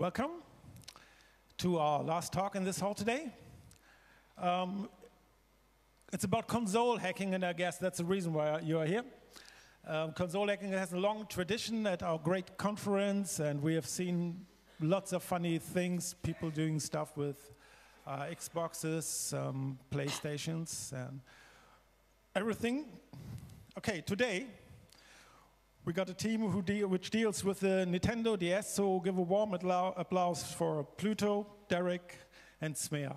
welcome to our last talk in this hall today. It's about console hacking, and I guess that's the reason why you are here. Console hacking has a long tradition at our great conference, and we have seen lots of funny things, people doing stuff with Xboxes, PlayStations, and everything. Okay, today we got a team which deals with the Nintendo DS, so give a warm applause for Plutoo, Derrek, and Smea.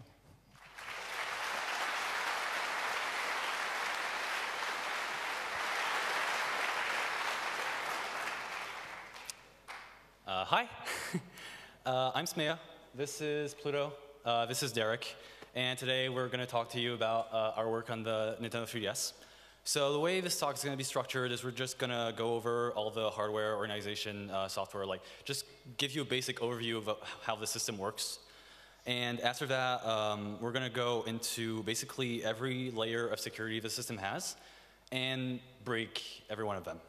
Hi, I'm Smea. This is Plutoo. This is Derrek. And today we're going to talk to you about our work on the Nintendo 3DS. So the way this talk is going to be structured is we're just going to go over all the hardware, organization, software, like just give you a basic overview of how the system works. And after that, we're going to go into basically every layer of security the system has and break every one of them.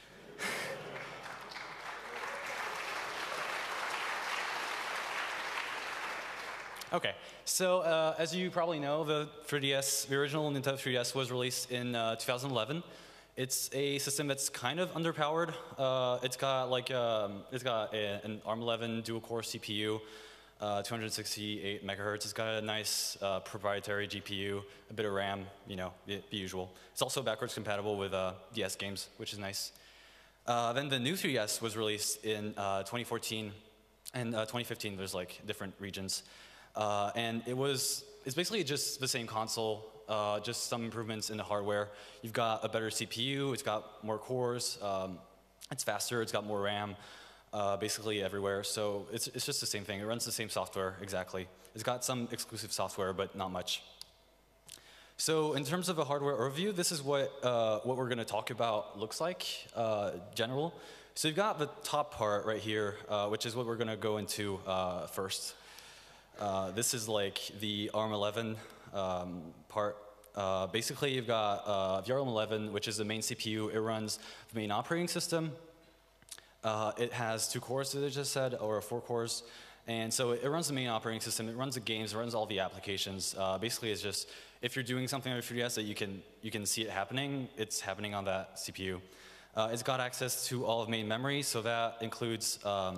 Okay, so as you probably know, the original Nintendo 3DS was released in 2011. It's a system that's kind of underpowered. It's got an ARM11 dual-core CPU, 268 megahertz. It's got a nice proprietary GPU, a bit of RAM, you know, the usual. It's also backwards compatible with DS games, which is nice. Then the new 3DS was released in 2014, and 2015. There's like different regions. And it's basically just the same console, just some improvements in the hardware. You've got a better CPU, it's got more cores, it's faster, it's got more RAM, basically everywhere. So it's just the same thing. It runs the same software, exactly. It's got some exclusive software, but not much. So in terms of a hardware overview, this is what we're going to talk about looks like, general. So you've got the top part right here, which is what we're going to go into first. This is like the ARM11 part. Basically, you've got the ARM11, which is the main CPU. It runs the main operating system. It has 2 cores, as I just said, or 4 cores. And so it runs the main operating system. It runs the games. It runs all the applications. Basically, it's just if you're doing something on your 3DS that you can see it happening, it's happening on that CPU. It's got access to all of main memory, so that includes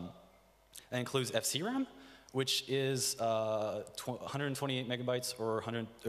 FCRAM, which is 128 megabytes or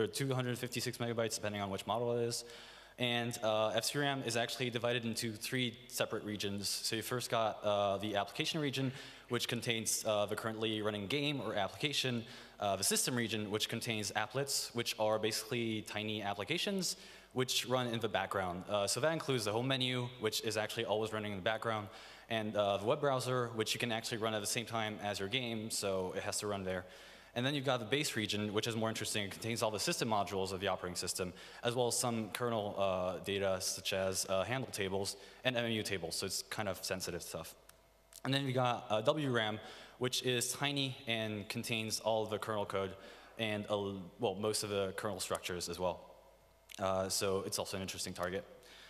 256 megabytes, depending on which model it is. And FCRAM is actually divided into 3 separate regions. So you first got the application region, which contains the currently running game or application. The system region, which contains applets, which are basically tiny applications which run in the background. So that includes the home menu, which is actually always running in the background, and the web browser, which you can actually run at the same time as your game, so it has to run there. And then you've got the base region, which is more interesting. It contains all the system modules of the operating system, as well as some kernel data, such as handle tables and MMU tables, so it's kind of sensitive stuff. And then you got WRAM, which is tiny and contains all of the kernel code and, well, most of the kernel structures as well. So it's also an interesting target.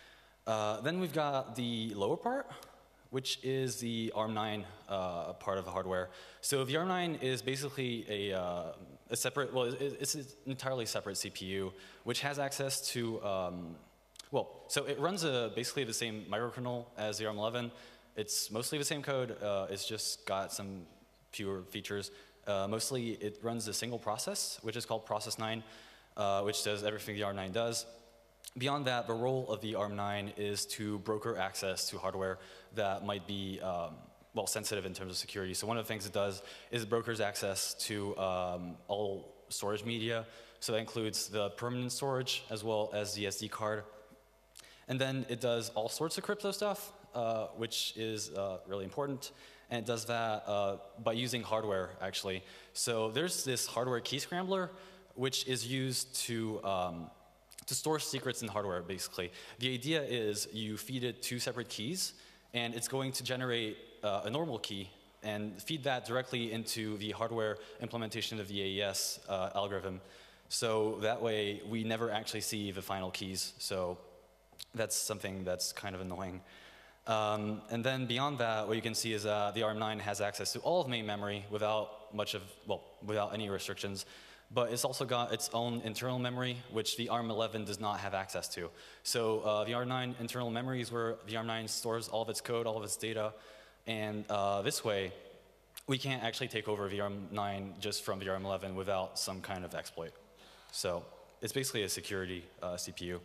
Then we've got the lower part, which is the ARM9 part of the hardware. So the ARM9 is basically a separate, well, it's an entirely separate CPU, which has access to, well, so it runs basically the same microkernel as the ARM11. It's mostly the same code. It's just got some fewer features. Mostly it runs a single process, which is called process 9, which does everything the ARM9 does. Beyond that, the role of the ARM9 is to broker access to hardware that might be well, sensitive in terms of security. So one of the things it does is it brokers access to all storage media. So that includes the permanent storage as well as the SD card. And then it does all sorts of crypto stuff, which is really important. And it does that by using hardware, actually. So there's this hardware key scrambler, which is used to store secrets in hardware, basically. The idea is you feed it 2 separate keys, and it's going to generate a normal key and feed that directly into the hardware implementation of the AES algorithm. So that way, we never actually see the final keys. So that's something that's kind of annoying. And then beyond that, what you can see is that the ARM9 has access to all of main memory without much of, well, without any restrictions. But it's also got its own internal memory, which the ARM11 does not have access to. So the ARM9 internal memory is where the ARM9 stores all of its code, all of its data. And this way, we can't actually take over the ARM9 just from the ARM11 without some kind of exploit. So it's basically a security CPU.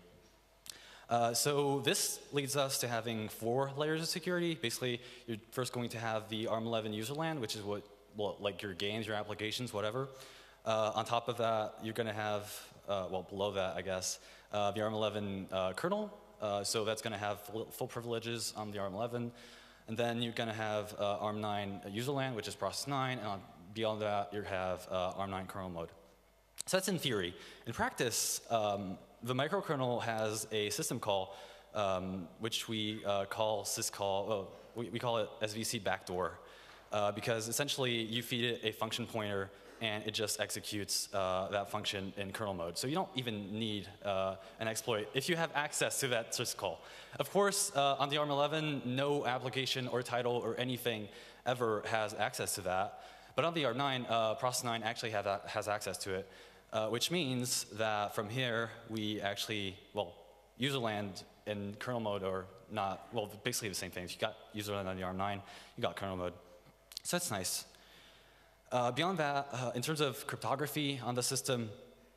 So this leads us to having 4 layers of security. Basically, you're first going to have the ARM11 userland, which is what, well, like your games, your applications, whatever. On top of that, you're going to have, well, below that, I guess, the ARM11 kernel. So that's going to have full privileges on the ARM11. And then you're going to have ARM9 userland, which is process 9. And beyond that, you have ARM9 kernel mode. So that's in theory. In practice, the microkernel has a system call, which we call syscall. We call it SVC backdoor, because essentially you feed it a function pointer and it just executes that function in kernel mode. So you don't even need an exploit if you have access to that syscall. Of course, on the ARM11, no application or title or anything ever has access to that. But on the ARM9, process 9 actually has access to it. Which means that from here, we actually, well, userland and kernel mode are not, well, basically the same thing. If you got userland on the ARM9, you got kernel mode. So that's nice. Beyond that, in terms of cryptography on the system,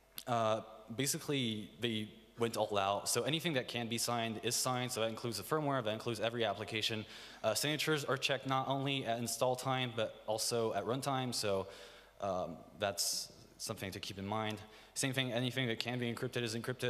basically they went all out. So anything that can be signed is signed. So that includes the firmware, that includes every application. Signatures are checked not only at install time, but also at runtime. So that's something to keep in mind. Same thing, anything that can be encrypted is encrypted.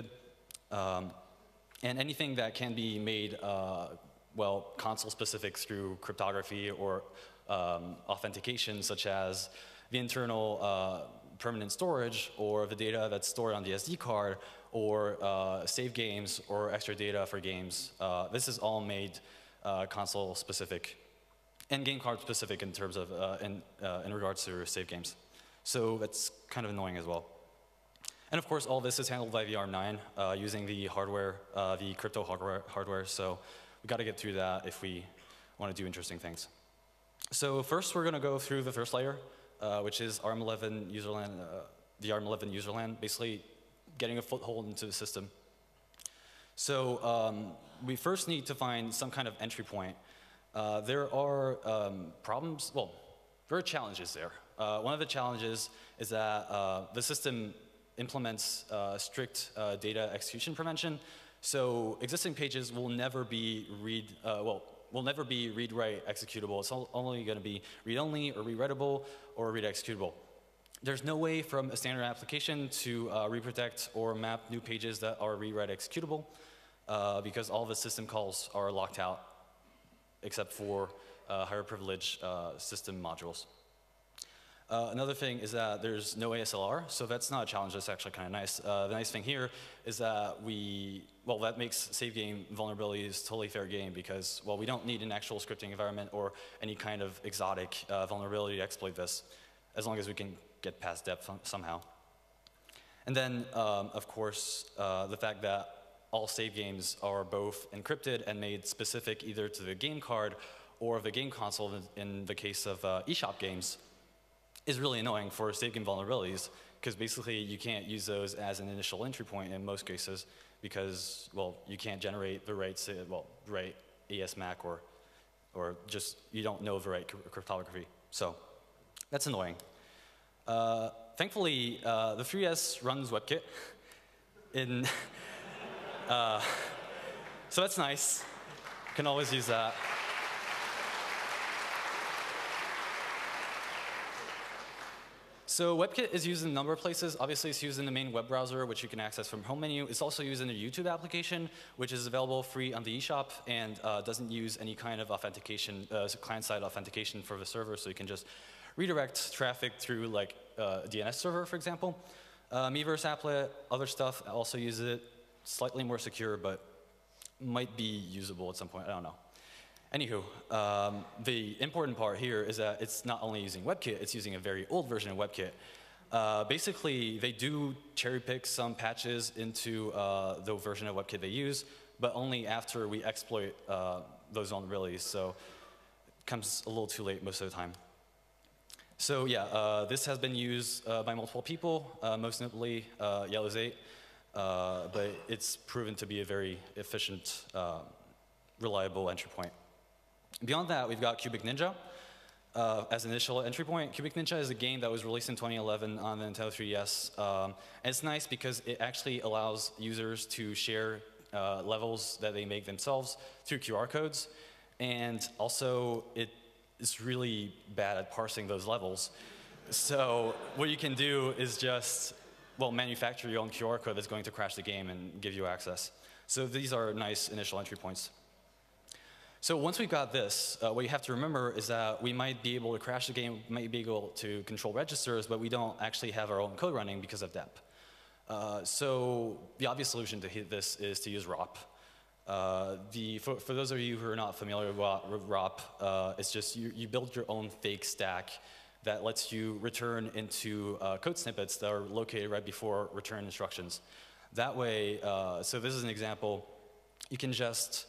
And anything that can be made, well, console specific through cryptography or authentication, such as the internal permanent storage or the data that's stored on the SD card or save games or extra data for games. This is all made console specific and game card specific in terms of, in regards to save games. So that's kind of annoying as well. And of course, all this is handled by the ARM9 using the hardware, the crypto hardware. So we got to get through that if we want to do interesting things. So first, we're going to go through the first layer, which is ARM11 userland, the ARM11 userland, basically getting a foothold into the system. So we first need to find some kind of entry point. There are problems, well, there are challenges there. One of the challenges is that the system implements strict data execution prevention. So existing pages will never be will never be read-write executable. It's only going to be read-only or read-writable or read-executable. There's no way from a standard application to reprotect or map new pages that are read-write executable because all the system calls are locked out except for higher privilege system modules. Another thing is that there's no ASLR, so that's not a challenge, that's actually kind of nice. The nice thing here is that that makes save game vulnerabilities totally fair game because, well, we don't need an actual scripting environment or any kind of exotic vulnerability to exploit this, as long as we can get past depth somehow. And then, of course, the fact that all save games are both encrypted and made specific either to the game card or the game console in the case of eShop games is really annoying for save game vulnerabilities because basically you can't use those as an initial entry point in most cases because, well, you can't generate the right, right ASMAC or just you don't know the right cryptography. So that's annoying. Thankfully, the 3S runs WebKit in, so that's nice. You can always use that. So WebKit is used in a number of places. Obviously, it's used in the main web browser, which you can access from home menu. It's also used in the YouTube application, which is available free on the eShop and doesn't use any kind of authentication, client-side authentication for the server, so you can just redirect traffic through like a DNS server, for example. Miiverse applet, other stuff also uses it. Slightly more secure, but might be usable at some point. I don't know. Anywho, the important part here is that it's not only using WebKit, it's using a very old version of WebKit. Basically, they do cherry pick some patches into the version of WebKit they use, but only after we exploit those vulnerabilities. So it comes a little too late most of the time. So yeah, this has been used by multiple people, most notably Yellow's 8, but it's proven to be a very efficient, reliable entry point. Beyond that, we've got Cubic Ninja as an initial entry point. Cubic Ninja is a game that was released in 2011 on the Nintendo 3DS. And it's nice because it actually allows users to share levels that they make themselves through QR codes. And also, it is really bad at parsing those levels. So what you can do is just, well, manufacture your own QR code that's going to crash the game and give you access. So these are nice initial entry points. So once we've got this, what you have to remember is that we might be able to crash the game, might be able to control registers, but we don't actually have our own code running because of dep. So the obvious solution to hit this is to use ROP. For those of you who are not familiar with ROP, it's just you build your own fake stack that lets you return into code snippets that are located right before return instructions. That way, so this is an example, you can just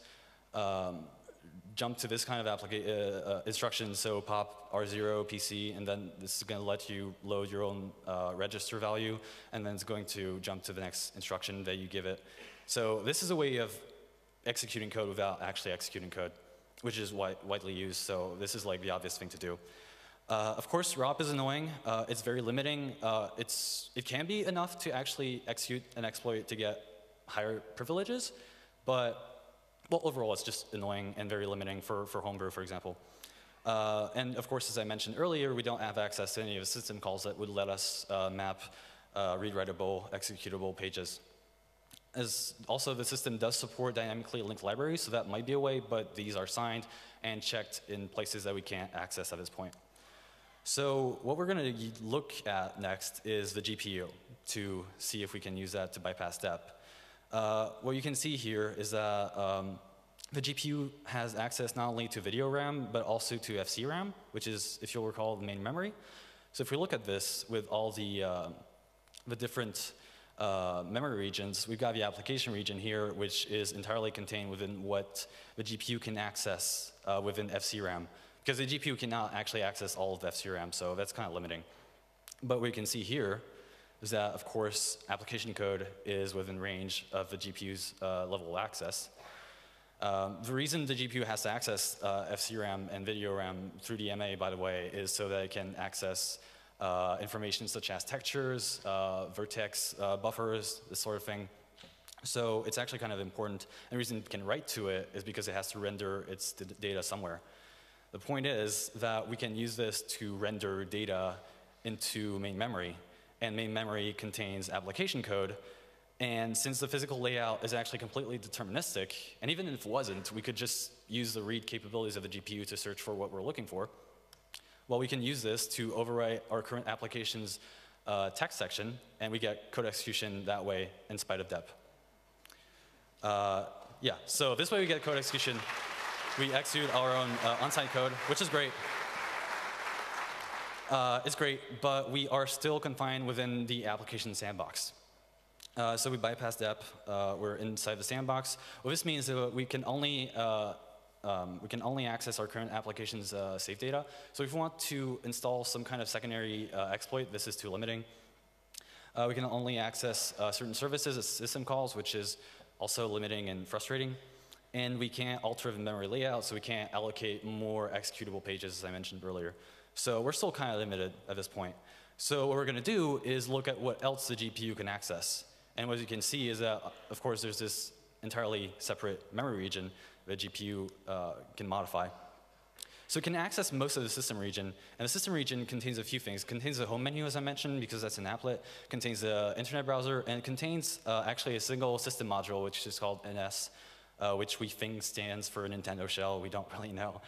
jump to this kind of instruction, so pop R0 PC, and then this is going to let you load your own register value, and then it's going to jump to the next instruction that you give it. So this is a way of executing code without actually executing code, which is widely used, so this is like the obvious thing to do. Of course, ROP is annoying. It's very limiting. It can be enough to actually execute an exploit to get higher privileges, but well, overall, it's just annoying and very limiting for homebrew, for example. And of course, as I mentioned earlier, we don't have access to any of the system calls that would let us map read-writable, executable pages. Also, the system does support dynamically linked libraries, so that might be a way, but these are signed and checked in places that we can't access at this point. So what we're going to look at next is the GPU to see if we can use that to bypass dep. What you can see here is that the GPU has access not only to video RAM, but also to FC RAM, which is, if you'll recall, the main memory. So if we look at this with all the different memory regions, we've got the application region here, which is entirely contained within what the GPU can access within FC RAM. Because the GPU cannot actually access all of the FC RAM, so that's kind of limiting. But what you can see here is that, of course, application code is within range of the GPU's level of access. The reason the GPU has to access FC RAM and video RAM through the MA, by the way, is so that it can access information such as textures, vertex buffers, this sort of thing. So it's actually kind of important. And the reason it can write to it is because it has to render its data somewhere. The point is that we can use this to render data into main memory. And main memory contains application code. And since the physical layout is actually completely deterministic, and even if it wasn't, we could just use the read capabilities of the GPU to search for what we're looking for. Well, we can use this to overwrite our current application's text section, and we get code execution that way in spite of dep. Yeah, so this way we get code execution. We execute our own on-site code, which is great. It's great, but we are still confined within the application sandbox. So we bypass dep. We're inside the sandbox. What this means is that we can only access our current application's safe data. So if we want to install some kind of secondary exploit, this is too limiting. We can only access certain services as system calls, which is also limiting and frustrating. And we can't alter the memory layout, so we can't allocate more executable pages, as I mentioned earlier. So we're still kind of limited at this point. So what we're going to do is look at what else the GPU can access. And what you can see is that, of course, there's this entirely separate memory region that GPU can modify. So it can access most of the system region. And the system region contains a few things. It contains the home menu, as I mentioned, because that's an applet. It contains the internet browser. And it contains actually a single system module, which is called NS. Which we think stands for Nintendo Shell. We don't really know.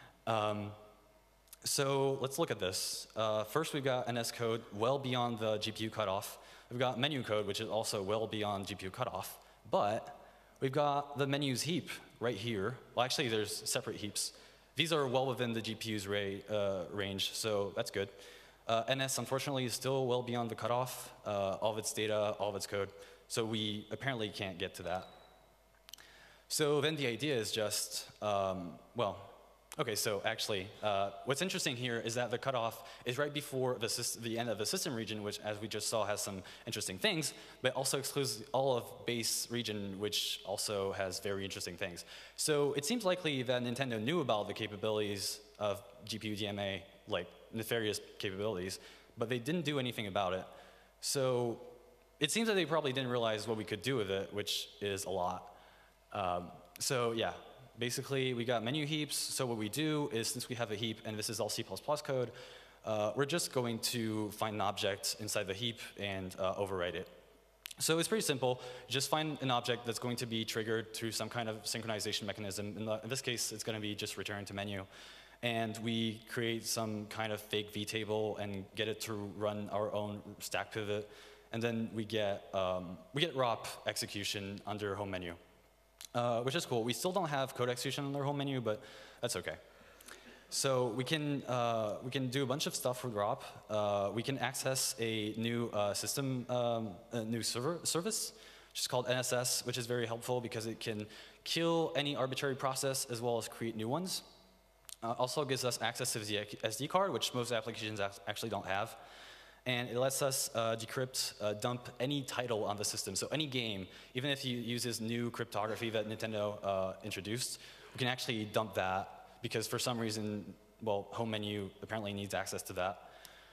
So let's look at this. First, we've got NS code well beyond the GPU cutoff. We've got menu code, which is also well beyond GPU cutoff. But we've got the menus heap right here. Well, actually, there's separate heaps. These are well within the GPU's range, so that's good. NS, unfortunately, is still well beyond the cutoff, all of its data, all of its code. So we apparently can't get to that. So then the idea is just, well, okay, so actually, what's interesting here is that the cutoff is right before the end of the system region, which, as we just saw, has some interesting things, but also excludes all of base region, which also has very interesting things. So it seems likely that Nintendo knew about the capabilities of GPU DMA, like nefarious capabilities, but they didn't do anything about it. So it seems that they probably didn't realize what we could do with it, which is a lot. So yeah. Basically, we got menu heaps, so what we do is, since we have a heap, and this is all C++ code, we're just going to find an object inside the heap and overwrite it. So it's pretty simple. You just find an object that's going to be triggered through some kind of synchronization mechanism. In this case, it's going to be just return to menu. And we create some kind of fake vtable and get it to run our own stack pivot. And then we get ROP execution under home menu. Which is cool. We still don't have code execution on their home menu, but that's okay. So we can do a bunch of stuff with ROP. We can access a new new service, which is called NSS, which is very helpful because it can kill any arbitrary process as well as create new ones. Also gives us access to the SD card, which most applications actually don't have. And it lets us decrypt, dump any title on the system. So any game, even if you use this new cryptography that Nintendo introduced, we can actually dump that because for some reason, well, home menu apparently needs access to that.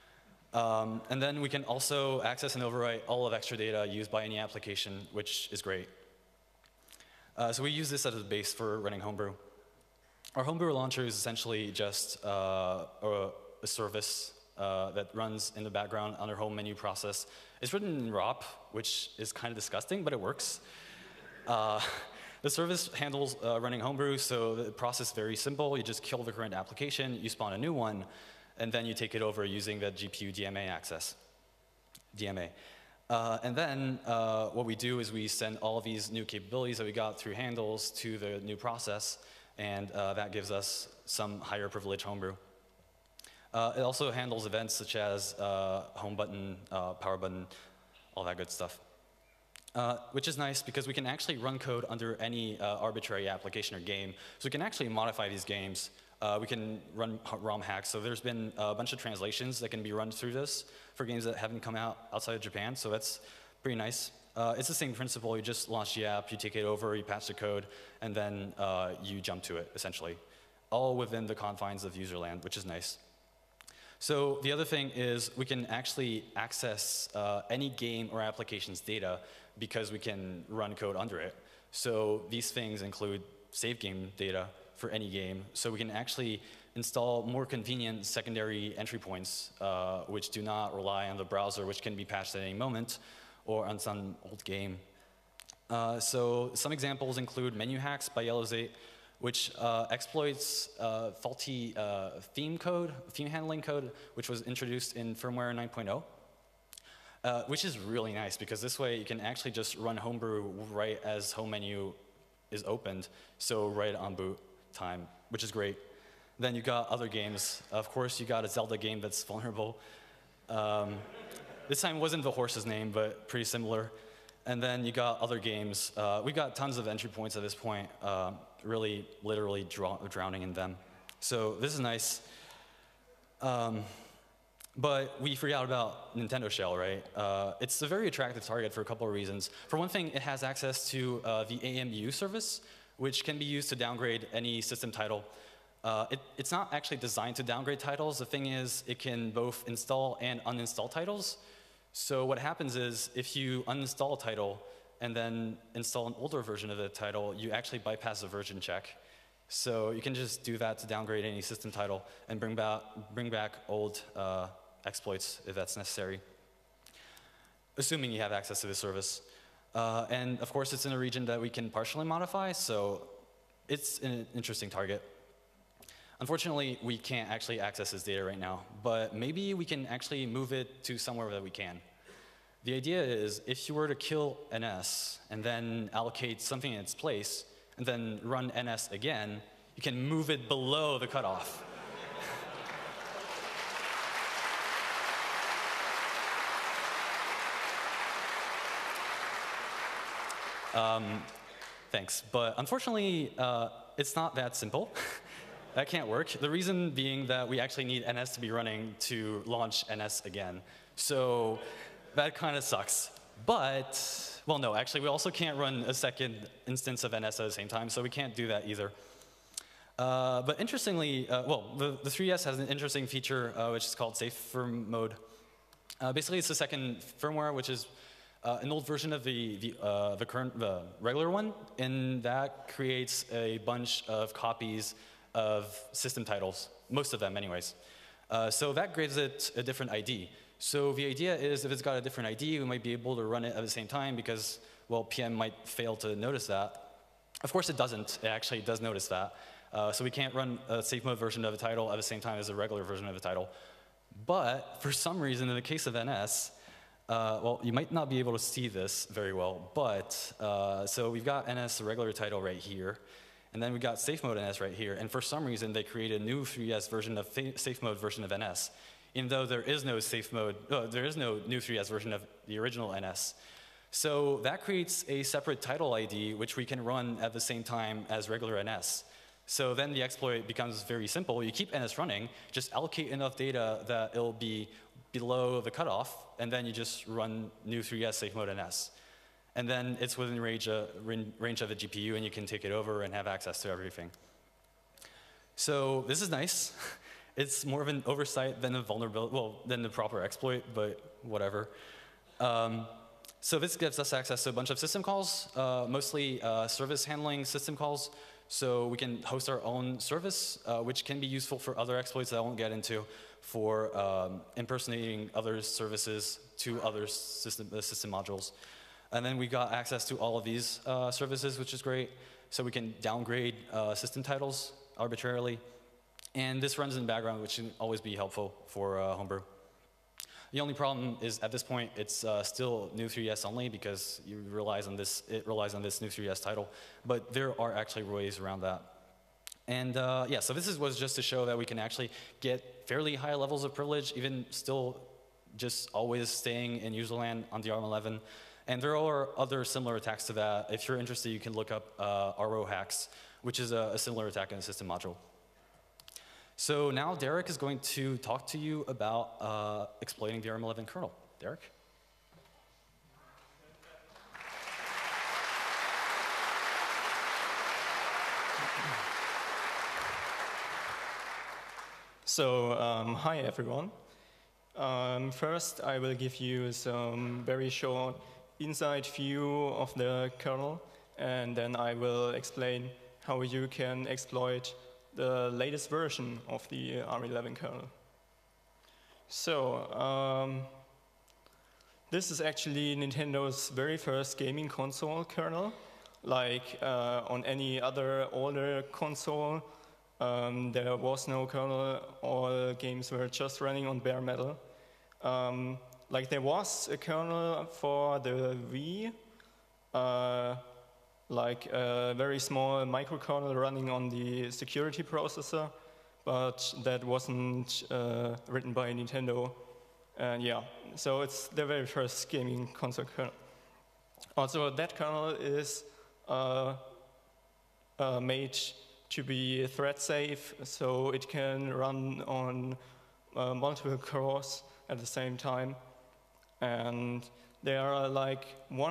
And then we can also access and overwrite all of extra data used by any application, which is great. So we use this as a base for running Homebrew. Our Homebrew launcher is essentially just a service that runs in the background on our home menu process. It's written in ROP, which is kind of disgusting, but it works. The service handles running Homebrew, so the process is very simple. You just kill the current application, you spawn a new one, and then you take it over using the GPU DMA access. And then what we do is we send all of these new capabilities that we got through handles to the new process, and that gives us some higher privilege Homebrew. It also handles events such as home button, power button, all that good stuff. Which is nice because we can actually run code under any arbitrary application or game. So we can actually modify these games. We can run ROM hacks. So there's been a bunch of translations that can be run through this for games that haven't come out outside of Japan. So that's pretty nice. It's the same principle. You just launch the app, you take it over, you patch the code, and then you jump to it, essentially. All within the confines of userland, which is nice. So the other thing is we can actually access any game or application's data because we can run code under it. So these things include save game data for any game. So we can actually install more convenient secondary entry points which do not rely on the browser, which can be patched at any moment, or on some old game. So some examples include menu hacks by Yellowzate, which exploits faulty theme handling code, which was introduced in firmware 9.0, which is really nice because this way you can actually just run Homebrew right as home menu is opened, so right on boot time, which is great. Then you got other games. Of course, you got a Zelda game that's vulnerable. This time wasn't the horse's name, but pretty similar. And then you got other games. We got tons of entry points at this point, really literally drowning in them. So this is nice. But we forgot about Nintendo Shell, right? It's a very attractive target for a couple of reasons. For one thing, it has access to the AMU service, which can be used to downgrade any system title. It's not actually designed to downgrade titles. The thing is, it can both install and uninstall titles. So what happens is, if you uninstall a title and then install an older version of the title, you actually bypass the version check. So you can just do that to downgrade any system title and bring back old exploits if that's necessary, assuming you have access to the service. And of course, it's in a region that we can partially modify, so it's an interesting target. Unfortunately, we can't actually access this data right now, but maybe we can actually move it to somewhere that we can. The idea is, if you were to kill NS and then allocate something in its place, and then run NS again, you can move it below the cutoff. Thanks. But unfortunately, it's not that simple. That can't work. The reason being that we actually need NS to be running to launch NS again. So that kind of sucks. But, well, no, actually, we also can't run a second instance of NS at the same time, so we can't do that either. But interestingly, the 3DS has an interesting feature, which is called safer mode. Basically, it's the second firmware, which is an old version of the regular one, and that creates a bunch of copies of system titles, most of them anyways. So that gives it a different ID. So the idea is if it's got a different ID, we might be able to run it at the same time because, well, PM might fail to notice that. Of course it doesn't. It actually does notice that. So we can't run a safe mode version of a title at the same time as a regular version of a title. But for some reason, in the case of NS, well, you might not be able to see this very well, but so we've got NS, the regular title right here. And then we got safe mode NS right here. And for some reason, they created a new 3DS version of safe mode version of NS, even though there is no safe mode, there is no new 3DS version of the original NS. So that creates a separate title ID, which we can run at the same time as regular NS. So then the exploit becomes very simple. You keep NS running, just allocate enough data that it'll be below the cutoff, and then you just run new 3DS safe mode NS. And then it's within range of the GPU, and you can take it over and have access to everything. So this is nice. It's more of an oversight than a vulnerability, well, than the proper exploit, but whatever. So this gives us access to a bunch of system calls, mostly service handling system calls. So we can host our own service, which can be useful for other exploits that I won't get into, for impersonating other services to other system modules. And then we got access to all of these services, which is great. So we can downgrade system titles arbitrarily. And this runs in the background, which can always be helpful for homebrew. The only problem is at this point, it's still new 3DS only because it relies on this new 3DS title. But there are actually ways around that. And yeah, so this was just to show that we can actually get fairly high levels of privilege, even still just always staying in userland on the ARM11. And there are other similar attacks to that. If you're interested, you can look up RO hacks, which is a similar attack in the system module. So now Derek is going to talk to you about exploiting the ARM11 kernel. Derek? So, hi everyone. First, I will give you some very short inside view of the kernel, and then I will explain how you can exploit the latest version of the ARM11 kernel. So, this is actually Nintendo's very first gaming console kernel. Like on any other older console, there was no kernel. All games were just running on bare metal. Like there was a kernel for the Wii, like a very small microkernel running on the security processor, but that wasn't written by Nintendo. And yeah, so it's the very first gaming console kernel. Also, that kernel is made to be thread safe, so it can run on multiple cores at the same time. And there are like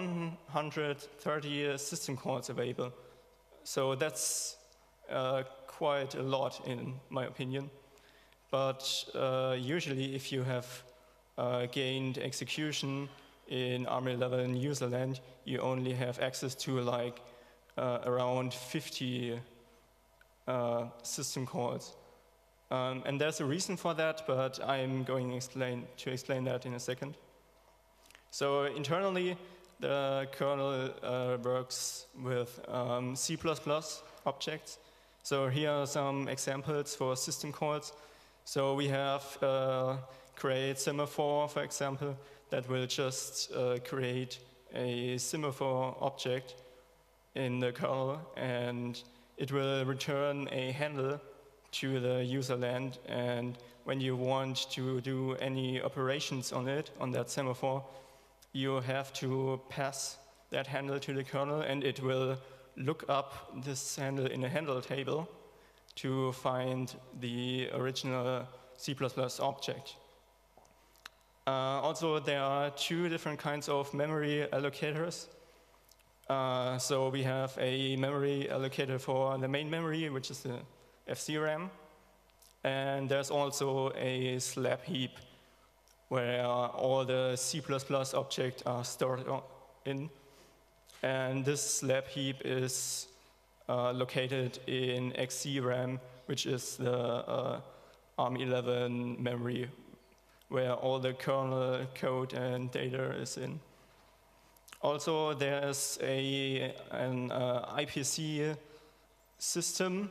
130 system calls available. So that's quite a lot in my opinion. But usually if you have gained execution in ARM11 userland, you only have access to like around 50 system calls. And there's a reason for that, but I'm going to explain that in a second. So internally, the kernel works with C++ objects. So here are some examples for system calls. So we have create semaphore, for example, that will just create a semaphore object in the kernel, and it will return a handle to the userland. And when you want to do any operations on it, on that semaphore, you have to pass that handle to the kernel, and it will look up this handle in a handle table to find the original C++ object. Also, there are two different kinds of memory allocators. So we have a memory allocator for the main memory, which is the FCRAM. And there's also a slab heap where all the C++ objects are stored in. And this slab heap is located in XCRAM, which is the ARM11 memory where all the kernel code and data is in. Also, there's an IPC system.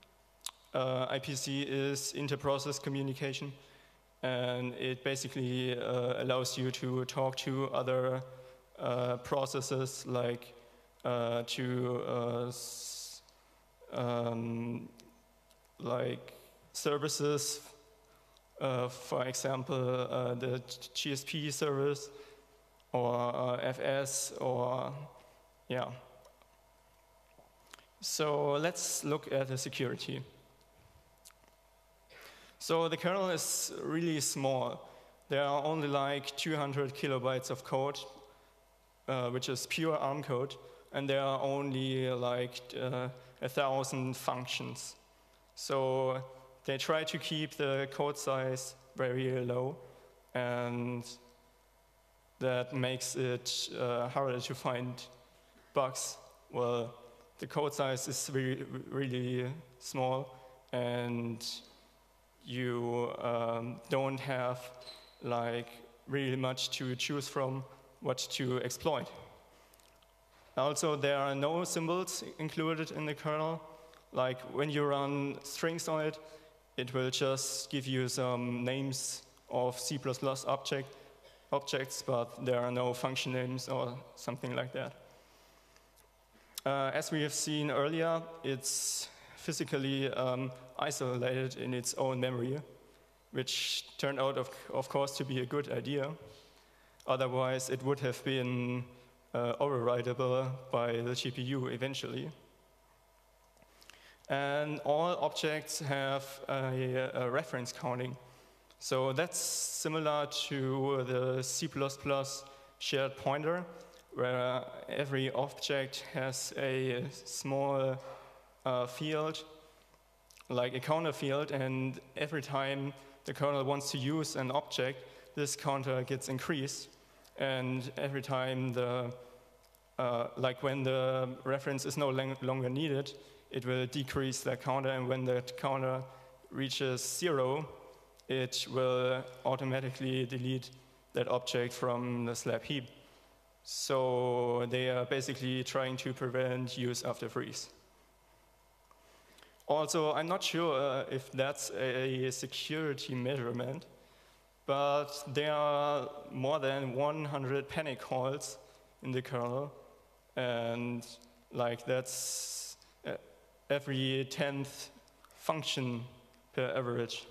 IPC is inter-process communication, and it basically allows you to talk to other processes, like like services, for example, the GSP service, or FS, or yeah. So let's look at the security. So the kernel is really small. There are only like 200 kilobytes of code, which is pure ARM code, and there are only like 1,000 functions. So they try to keep the code size very low, and that makes it harder to find bugs. Well, the code size is really small, and you don't have like really much to choose from what to exploit. Also, there are no symbols included in the kernel. Like when you run strings on it, it will just give you some names of C++ objects, but there are no function names or something like that. As we have seen earlier, it's physically isolated in its own memory, which turned out, of course, to be a good idea. Otherwise, it would have been overwritable by the GPU eventually. And all objects have a reference counting. So that's similar to the C++ shared pointer, where every object has a small field, like a counter field, and every time the kernel wants to use an object, this counter gets increased. And every time like when the reference is no longer needed, it will decrease that counter, and when that counter reaches 0, it will automatically delete that object from the slab heap. So they are basically trying to prevent use after freeze. Also, I'm not sure if that's a security measurement, but there are more than 100 panic calls in the kernel, and like that's every 10th function per average.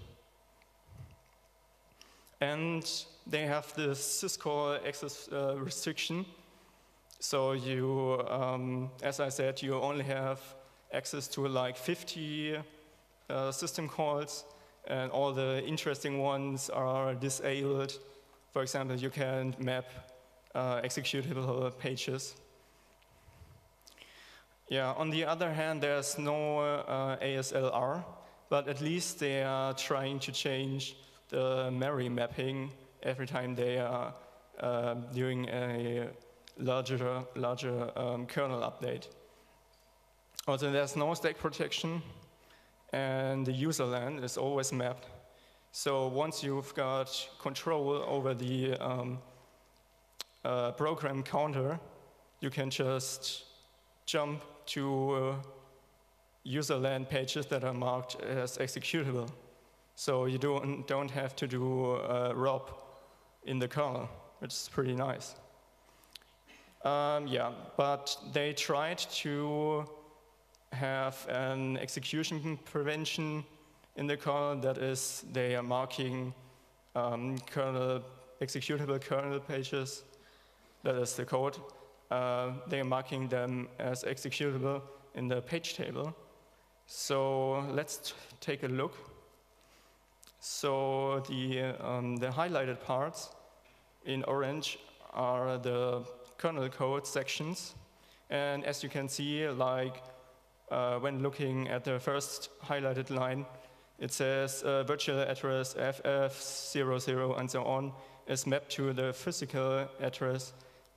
And they have this syscall access restriction. So you, as I said, you only have access to like 50 system calls, and all the interesting ones are disabled. For example, you can't map executable pages. Yeah, on the other hand, there's no ASLR, but at least they are trying to change the memory mapping every time they are doing a larger kernel update. Also, there's no stack protection, and the user land is always mapped. So once you've got control over the program counter, you can just jump to user land pages that are marked as executable. So you don't have to do ROP in the kernel, which is pretty nice. Yeah, but they tried to have an execution prevention in the kernel. That is, they are marking executable kernel pages. That is the code they are marking them as executable in the page table. So let's take a look. So the highlighted parts in orange are the kernel code sections. And as you can see, like when looking at the first highlighted line, it says virtual address FF00 and so on is mapped to the physical address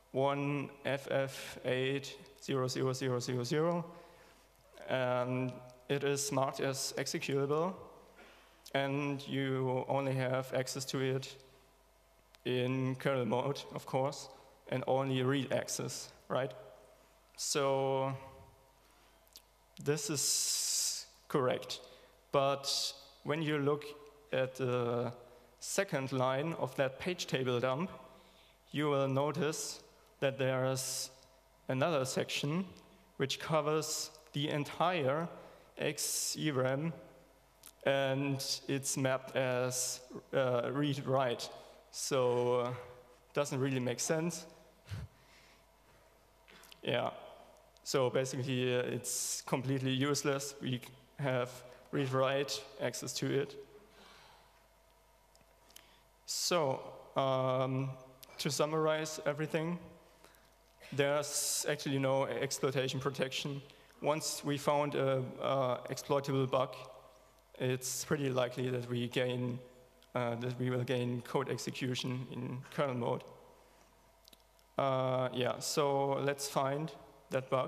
1FF8000000, and it is marked as executable, and you only have access to it in kernel mode, of course, and only read access, right? So this is correct. But when you look at the second line of that page table dump, you will notice that there is another section which covers the entire XERAM, and it's mapped as read-write. So it doesn't really make sense. Yeah. So basically, it's completely useless. We have read-write access to it. So to summarize everything, there's actually no exploitation protection. Once we found an exploitable bug, it's pretty likely that we will gain code execution in kernel mode. Yeah, so let's find that bug.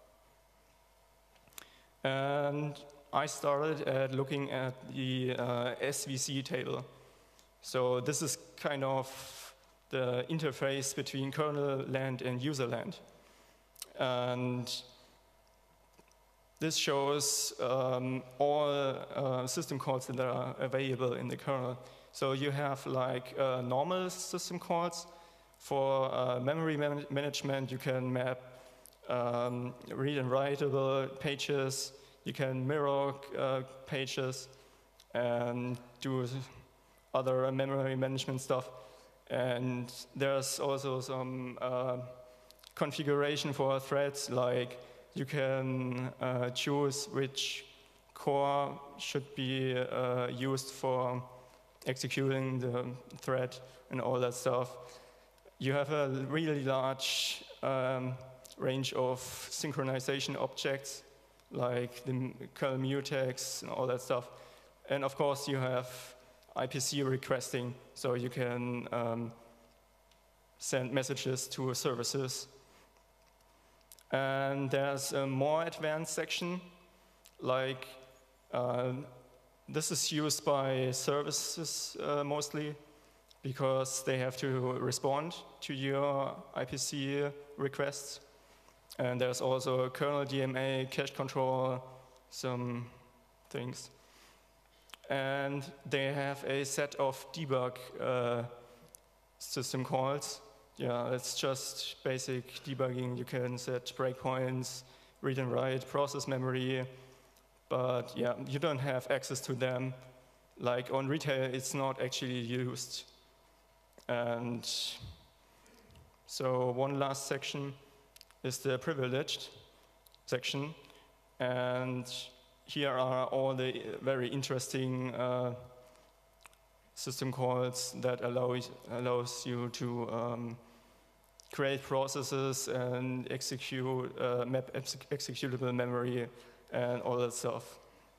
And I started at looking at the SVC table. So this is kind of the interface between kernel land and user land. And this shows all system calls that are available in the kernel. So you have like normal system calls. For memory management, you can map read and writable pages. You can mirror pages and do other memory management stuff. And there's also some configuration for threads, like you can choose which core should be used for executing the thread and all that stuff. You have a really large range of synchronization objects, like the kernel mutex and all that stuff. And of course, you have IPC requesting, so you can send messages to services. And there's a more advanced section, like this is used by services mostly, because they have to respond to your IPC requests. And there's also kernel DMA, cache control, some things. And they have a set of debug system calls. Yeah, it's just basic debugging. You can set breakpoints, read and write, process memory, but yeah, you don't have access to them. Like on retail, it's not actually used. And so one last section is the privileged section. And here are all the very interesting system calls that allows you to create processes and execute, map executable memory and all that stuff.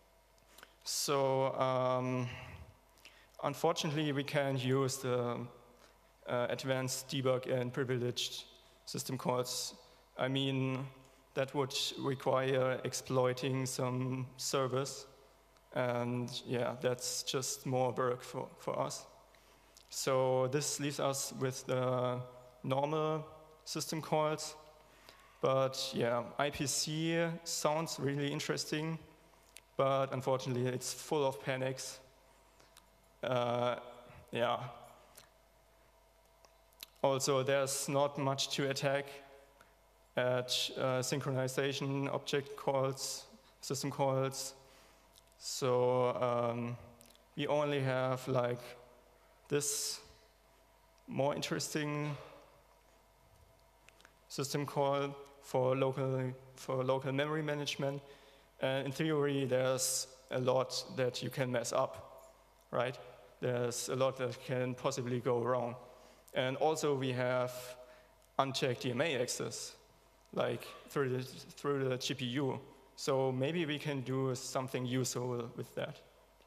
So unfortunately, we can't use the advanced debug and privileged system calls. I mean, that would require exploiting some servers. And yeah, that's just more work for us. So this leaves us with the normal system calls. But yeah, IPC sounds really interesting, but unfortunately it's full of panics. Yeah. Also, there's not much to attack at synchronization object calls, system calls. So we only have like this more interesting system call for local memory management. In theory, there's a lot that you can mess up, right? There's a lot that can possibly go wrong. And also we have unchecked DMA access, like through the GPU. So maybe we can do something useful with that.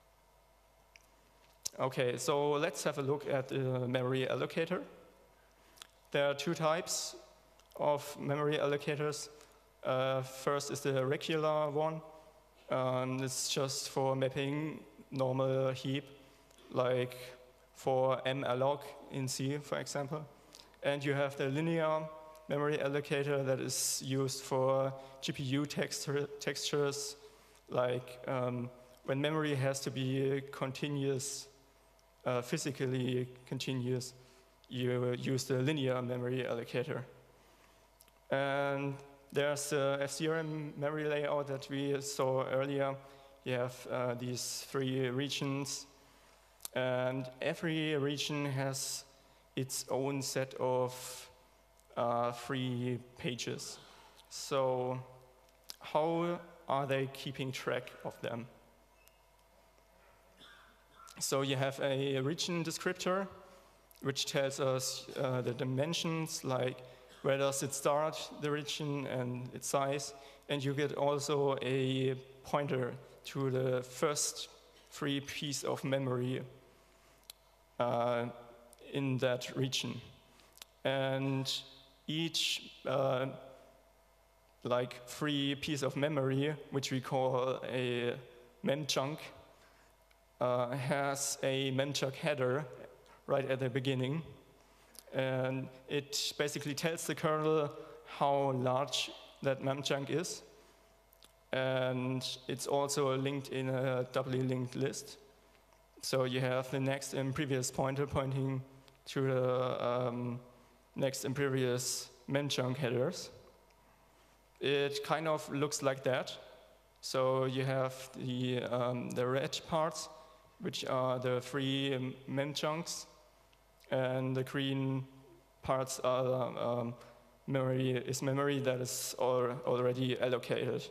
Okay, so let's have a look at the memory allocator. There are two types of memory allocators. First is the regular one. It's just for mapping normal heap, like for malloc in C, for example. And you have the linear memory allocator that is used for GPU textures, like when memory has to be continuous, physically continuous, you use the linear memory allocator. And there's the FCRM memory layout that we saw earlier. You have these three regions, and every region has its own set of free pages. So how are they keeping track of them? So you have a region descriptor, which tells us the dimensions, like where does it start, the region, and its size. And you get also a pointer to the first free piece of memory in that region. And each free piece of memory, which we call a mem chunk, has a mem chunk header right at the beginning. And it basically tells the kernel how large that mem chunk is. And it's also linked in a doubly linked list. So you have the next and previous pointer pointing to the next and previous mem chunk headers. It kind of looks like that. So you have the red parts, which are the free mem chunks, and the green parts are memory that is already allocated.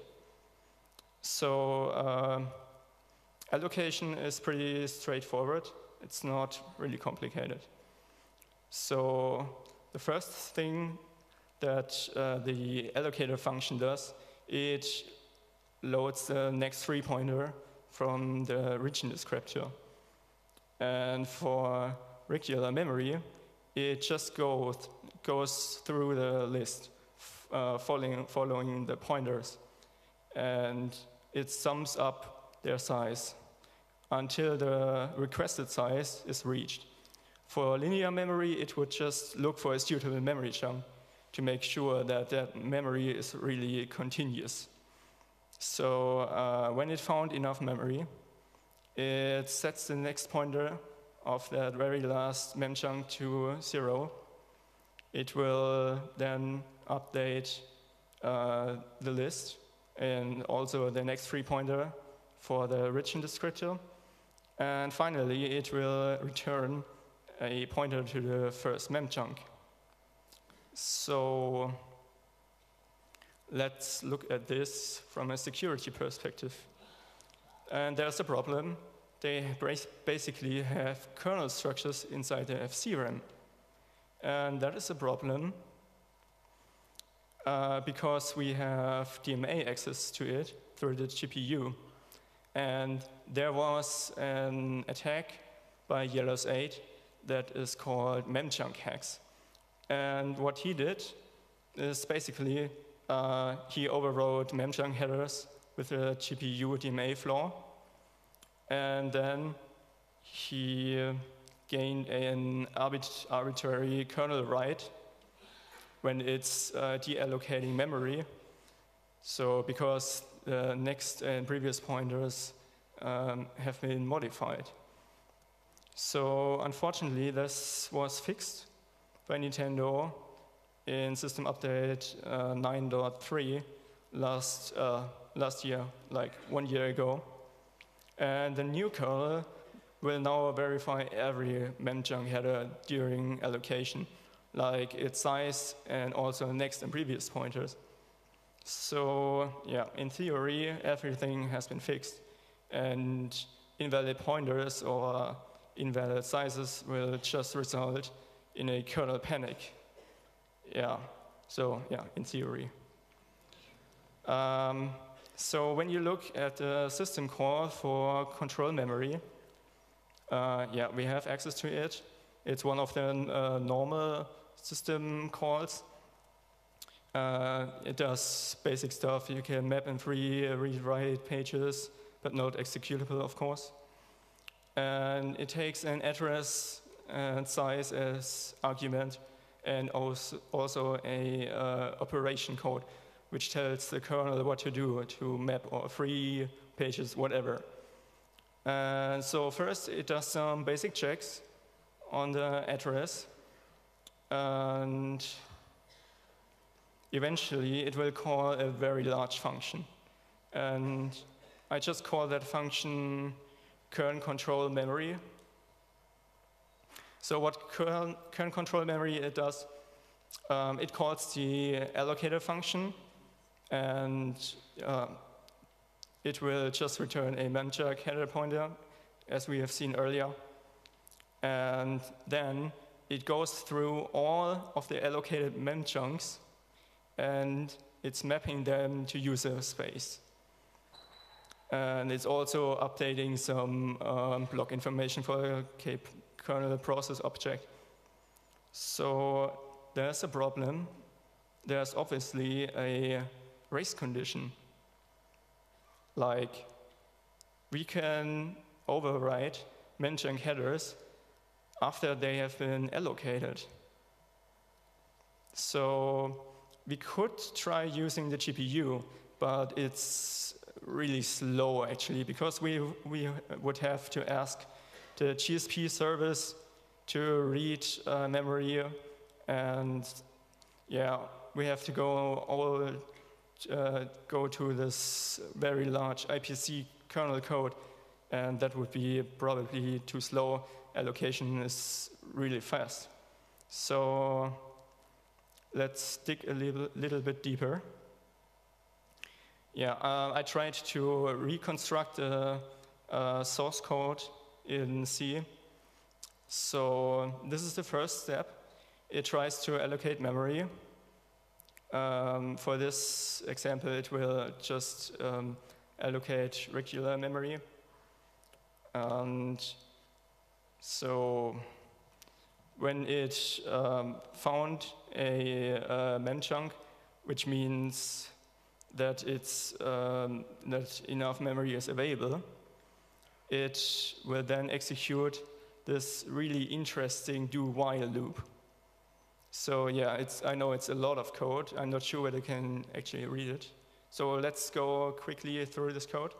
So allocation is pretty straightforward. It's not really complicated. So the first thing that the allocator function does, it loads the next free pointer from the region descriptor. And for regular memory, it just goes through the list, following the pointers. And it sums up their size until the requested size is reached. For linear memory, it would just look for a suitable memory chunk to make sure that that memory is really continuous. So when it found enough memory, it sets the next pointer of that very last mem chunk to 0. It will then update the list and also the next free pointer for the region descriptor. And finally, it will return a pointer to the first mem chunk. So let's look at this from a security perspective. And there's a problem. They basically have kernel structures inside the FCRAM. And that is a problem because we have DMA access to it through the GPU. And there was an attack by Yellows 8 that is called memchunk hacks. And what he did is basically he overrode memchunk headers with a GPU DMA flaw. And then he gained an arbitrary kernel write when it's deallocating memory. So because the next and previous pointers have been modified. So unfortunately, this was fixed by Nintendo in system update 9.3 last year, like 1 year ago. And the new kernel will now verify every memchunk header during allocation, like its size and also next and previous pointers. So yeah, in theory, everything has been fixed, and invalid pointers or invalid sizes will just result in a kernel panic. Yeah, so yeah, in theory. So when you look at the system call for control memory, yeah, we have access to it. It's one of the normal system calls. It does basic stuff. You can map and free read-write pages, but not executable, of course. And it takes an address and size as argument, and also a operation code, which tells the kernel what to do to map or free pages, whatever. And so first, it does some basic checks on the address, and eventually, it will call a very large function. And I just call that function kernel control memory. So what kernel control memory it does, it calls the allocator function, and it will just return a memchunk header pointer, as we have seen earlier. And then it goes through all of the allocated memchunks, and it's mapping them to user space. And it's also updating some block information for the kernel process object. So there's a problem. There's obviously a race condition. Like, we can overwrite memchunk headers after they have been allocated. So we could try using the GPU, but it's really slow, actually, because we would have to ask the GSP service to read memory, and yeah, we have to go to this very large IPC kernel code, and that would be probably too slow. Allocation is really fast. So let's dig a little bit deeper. Yeah, I tried to reconstruct the source code in C. So this is the first step. It tries to allocate memory. For this example, it will just allocate regular memory. And so when it found a memchunk, which means that that enough memory is available, it will then execute this really interesting do-while loop. So yeah, I know it's a lot of code. I'm not sure whether I can actually read it. So let's go quickly through this code.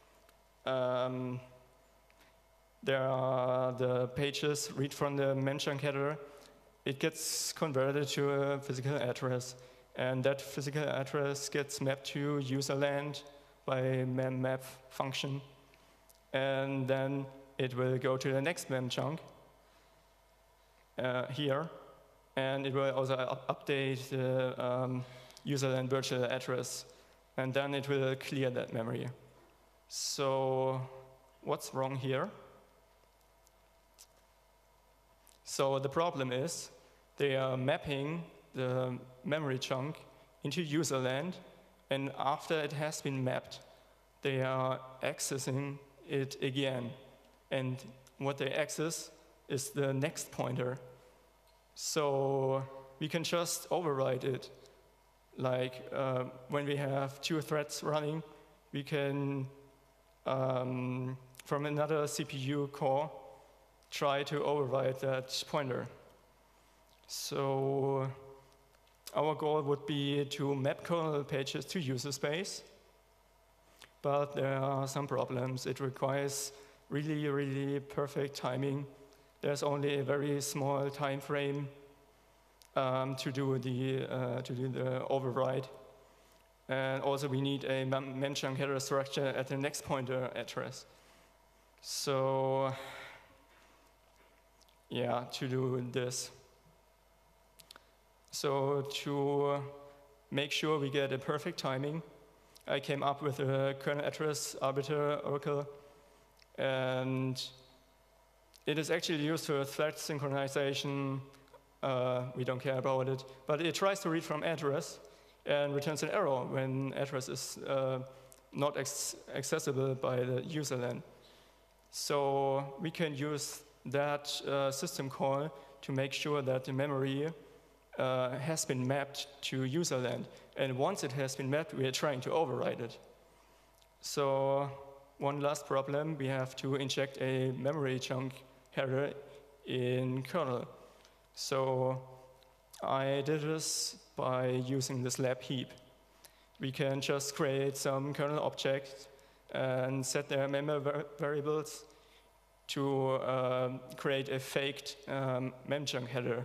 There are the pages, read from the memchunk header. It gets converted to a physical address, and that physical address gets mapped to userland by memmap function. And then it will go to the next memchunk here, and it will also update the userland virtual address, and then it will clear that memory. So what's wrong here? So the problem is they are mapping the memory chunk into userland, and after it has been mapped, they are accessing it again. And what they access is the next pointer. So we can just override it. Like when we have two threads running, we can, from another CPU core, try to override that pointer. So our goal would be to map kernel pages to user space, but there are some problems. It requires really, really perfect timing. There's only a very small time frame to do the override. And also we need a memchunk header structure at the next pointer address. So yeah, to do this. So to make sure we get a perfect timing, I came up with a kernel address arbiter oracle, and it is actually used for thread synchronization. We don't care about it, but it tries to read from address and returns an error when address is not accessible by the user then. So we can use that system call to make sure that the memory has been mapped to userland. And once it has been mapped, we are trying to override it. So one last problem, we have to inject a memory chunk header in kernel. So I did this by using this lab heap. We can just create some kernel objects and set their memory variables to create a faked memchunk header.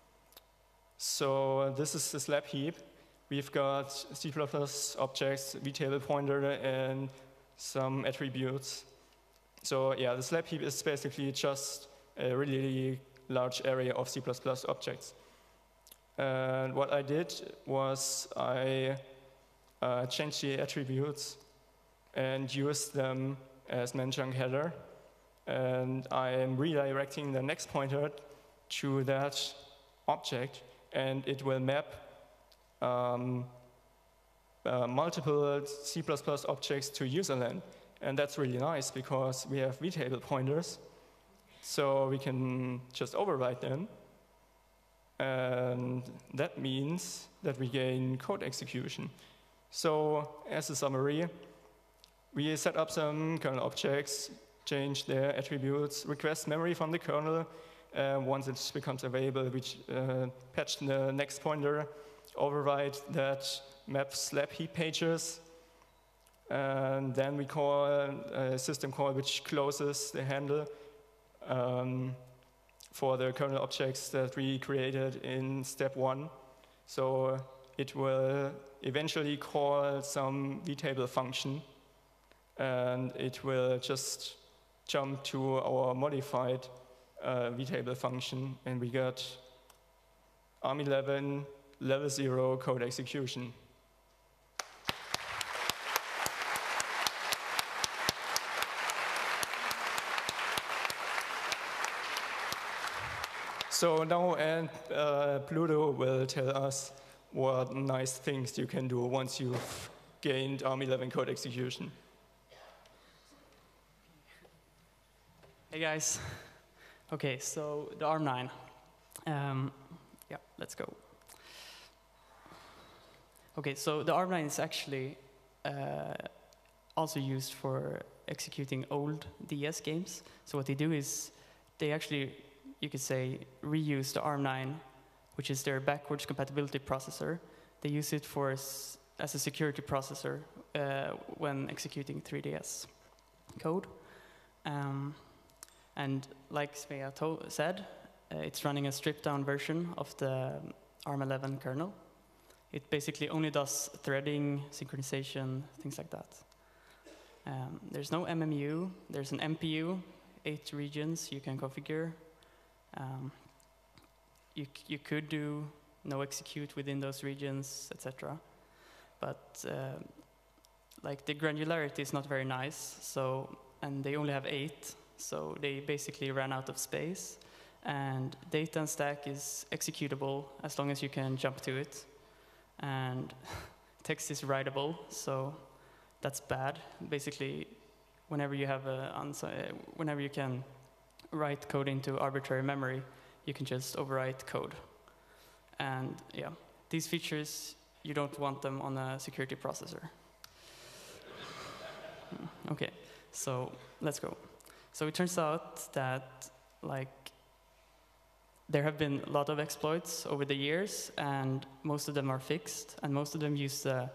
So this is this lab heap. We've got C++ objects, vtable pointer, and some attributes. So yeah, this lab heap is basically just a really large area of C++ objects. And what I did was I changed the attributes and used them as memchunk header. And I am redirecting the next pointer to that object, and it will map multiple C++ objects to userland. And that's really nice because we have vtable pointers, so we can just override them. And that means that we gain code execution. So as a summary, we set up some kernel objects, change their attributes, request memory from the kernel. Once it becomes available, we patch the next pointer, override that maps lab heap pages, and then we call a system call which closes the handle for the kernel objects that we created in step 1. So it will eventually call some vtable function, and it will just jump to our modified vtable function, and we got ARM11 level 0 code execution. So now plutoo will tell us what nice things you can do once you've gained ARM11 code execution. Hey guys. Okay, so the ARM9. Yeah, let's go. Okay, so the ARM9 is actually also used for executing old DS games. So what they do is they actually, you could say, reuse the ARM9, which is their backwards compatibility processor. They use it for as a security processor when executing 3DS code. And like Smea said, it's running a stripped-down version of the ARM11 kernel. It basically only does threading, synchronization, things like that. There's no MMU. There's an MPU, 8 regions you can configure. You could do no execute within those regions, etc. But like the granularity is not very nice. So, and they only have 8. So they basically ran out of space, and data and stack is executable as long as you can jump to it, and text is writable, so that's bad. Basically, whenever you have whenever you can write code into arbitrary memory, you can just overwrite code. And yeah, these features, you don't want them on a security processor. Okay, so let's go. So it turns out that there have been a lot of exploits over the years, and most of them are fixed, and most of them use the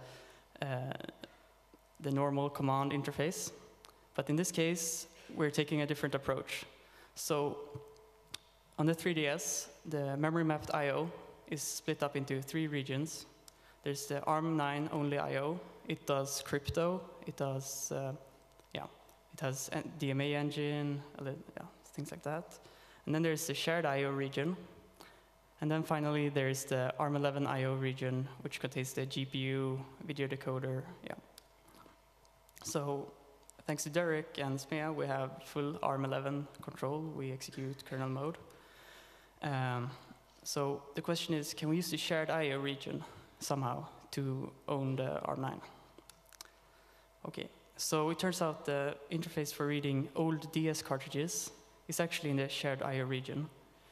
normal command interface. But in this case, we're taking a different approach. So on the 3DS, the memory mapped I/O is split up into 3 regions. There's the ARM9 only I/O. It does crypto. It does it has DMA engine, things like that. And then there's the shared I/O region. And then finally, there's the ARM11 I/O region, which contains the GPU, video decoder, yeah. So thanks to Derrek and smea, we have full ARM11 control. We execute kernel mode. So the question is, can we use the shared I/O region somehow to own the ARM9? Okay, so it turns out the interface for reading old DS cartridges is actually in the shared I/O region.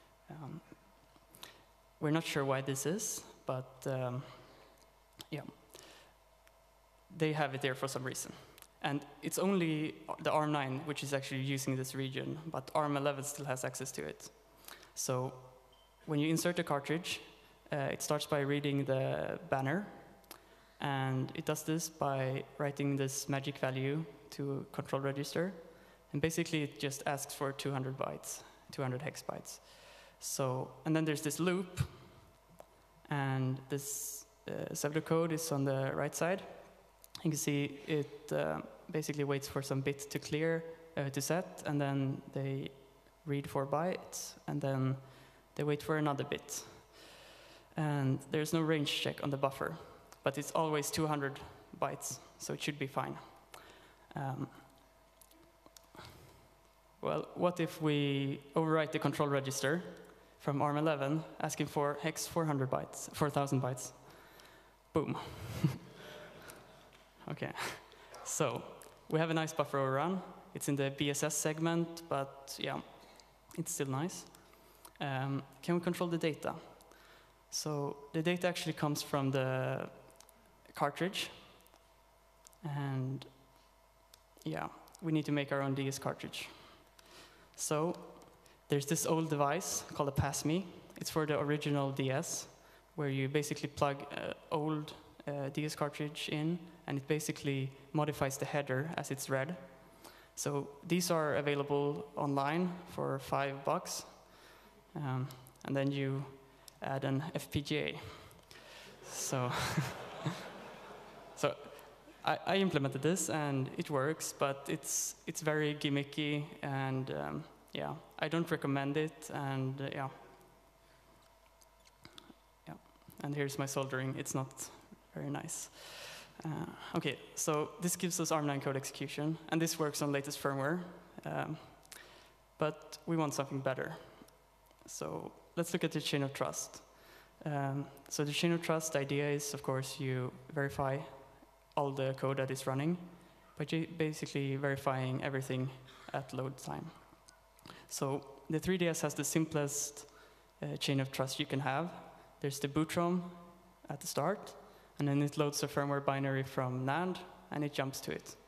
We're not sure why this is, but yeah, they have it there for some reason. And it's only the ARM9 which is actually using this region, but ARM11 still has access to it. So when you insert a cartridge, it starts by reading the banner, and it does this by writing this magic value to a control register, and basically it just asks for 200 bytes, 200 hex bytes. So, and then there's this loop, and this pseudocode is on the right side. You can see it basically waits for some bit to clear, to set, and then they read 4 bytes, and then they wait for another bit. And there's no range check on the buffer, but it's always 200 bytes, so it should be fine. Well, what if we overwrite the control register from ARM11, asking for hex 400 bytes, 4,000 bytes? Boom. Okay, so we have a nice buffer overrun. It's in the BSS segment, but yeah, it's still nice. Can we control the data? So the data actually comes from the cartridge, and yeah, we need to make our own DS cartridge. So there's this old device called a PassMe. It's for the original DS, where you basically plug an old DS cartridge in, and it basically modifies the header as it's read. So these are available online for $5, and then you add an FPGA. So, so I implemented this, and it works, but it's very gimmicky, and yeah, I don't recommend it, and yeah. And here's my soldering. It's not very nice. Okay, so this gives us ARM9 code execution, and this works on latest firmware, but we want something better. So let's look at the chain of trust. So the chain of trust idea is, of course, you verify all the code that is running by basically verifying everything at load time. So the 3DS has the simplest chain of trust you can have. There's the boot ROM at the start, and then it loads a firmware binary from NAND, and it jumps to it.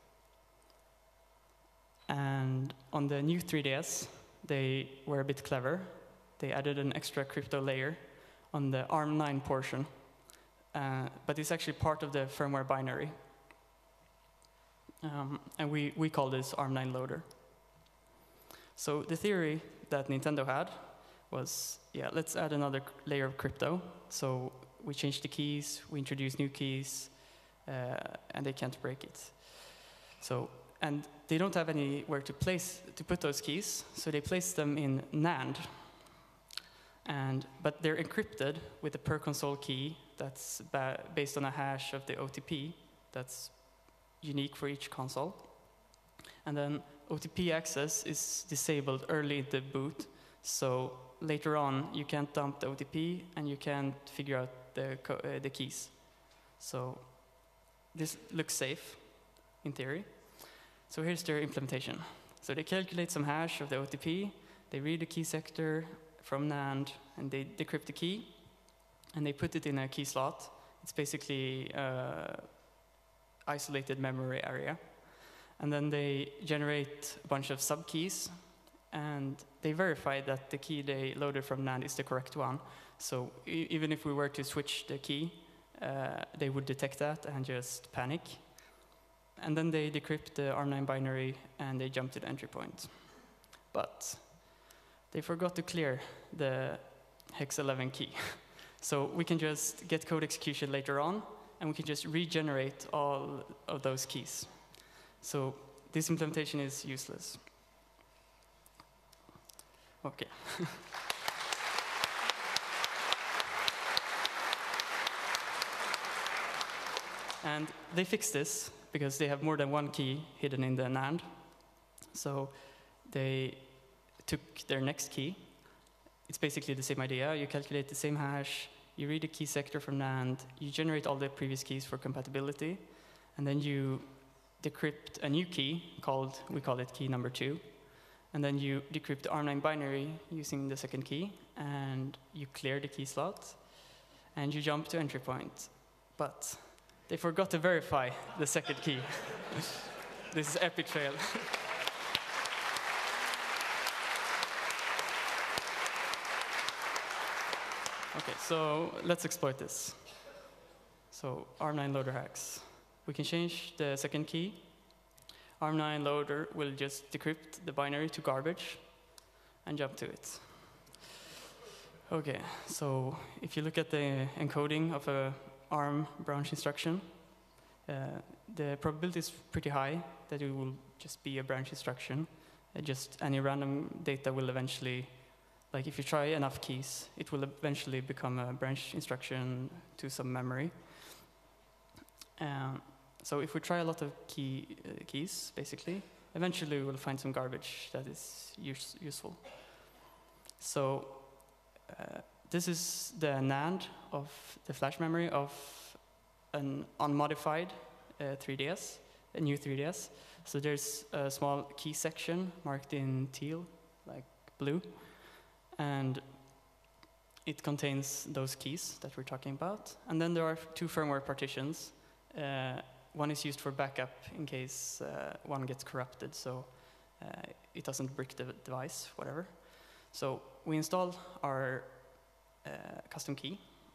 And on the new 3DS, they were a bit clever. They added an extra crypto layer on the ARM9 portion, but it's actually part of the firmware binary. And we call this ARM9 loader. So the theory that Nintendo had was, yeah, let's add another layer of crypto. So we change the keys, we introduce new keys, and they can't break it. So, and they don't have anywhere to put those keys, so they place them in NAND. But they're encrypted with a per console key that's based on a hash of the OTP that's unique for each console. And then OTP access is disabled early in the boot, so later on you can't dump the OTP and you can't figure out the keys. So this looks safe in theory. So here's their implementation. So they calculate some hash of the OTP, they read the key sector from NAND, and they decrypt the key, and they put it in a key slot. It's basically isolated memory area. And then they generate a bunch of subkeys, and they verify that the key they loaded from NAND is the correct one. So even if we were to switch the key, they would detect that and just panic. And then they decrypt the ARM9 binary, and they jump to the entry point. But they forgot to clear the hex 11 key. So we can just get code execution later on, and we can just regenerate all of those keys. So this implementation is useless. Okay. And they fixed this because they have more than one key hidden in the NAND. So they took their next key. It's basically the same idea. You calculate the same hash, you read a key sector from NAND, you generate all the previous keys for compatibility, and then you decrypt a new key we call it key number 2. And then you decrypt the ARM9 binary using the second key, and you clear the key slot, and you jump to entry point. But they forgot to verify the second key. This is epic fail. Okay, so let's exploit this. So ARM9 loader hacks. We can change the second key. ARM9 loader will just decrypt the binary to garbage and jump to it. Okay, so if you look at the encoding of a ARM branch instruction, the probability is pretty high that it will just be a branch instruction. Just any random data will eventually, like if you try enough keys, it will eventually become a branch instruction to some memory. So if we try a lot of keys, basically, eventually we'll find some garbage that is useful. So this is the NAND of the flash memory of an unmodified 3DS, a new 3DS. So there's a small key section marked in teal, like blue, and it contains those keys that we're talking about. And then there are 2 firmware partitions. One is used for backup in case one gets corrupted, so it doesn't brick the device, whatever. So we install our custom key,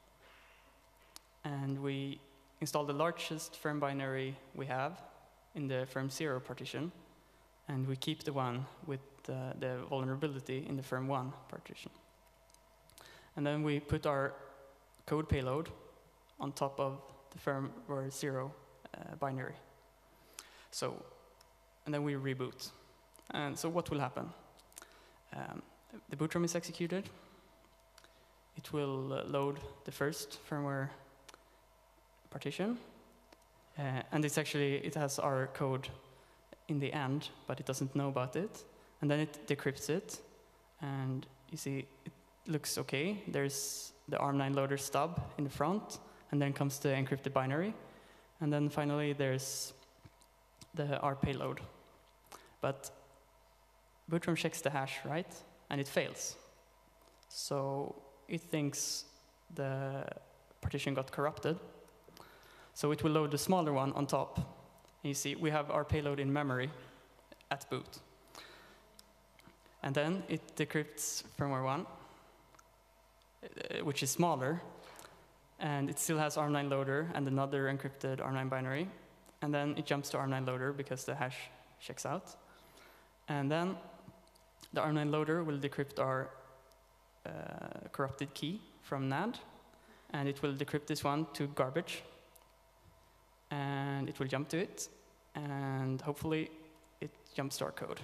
and we install the largest firm binary we have in the firm 0 partition, and we keep the one with the vulnerability in the firm 1 partition. And then we put our code payload on top of the firmware 0 binary. So, and then we reboot. And so what will happen? The boot ROM is executed. It will load the first firmware partition. And it has our code in the end, but it doesn't know about it. And then it decrypts it. And you see, it looks okay. There's the ARM9 loader stub in the front, and then comes the encrypted binary. And then finally, there's our payload. But boot ROM checks the hash, right? And it fails. So it thinks the partition got corrupted. So it will load the smaller one on top. And you see, we have our payload in memory at boot. And then it decrypts firmware 1, which is smaller. And it still has ARM9 loader and another encrypted ARM9 binary. And then it jumps to ARM9 loader because the hash checks out. And then the ARM9 loader will decrypt our corrupted key from NAND. And it will decrypt this one to garbage. And it will jump to it. And hopefully it jumps to our code.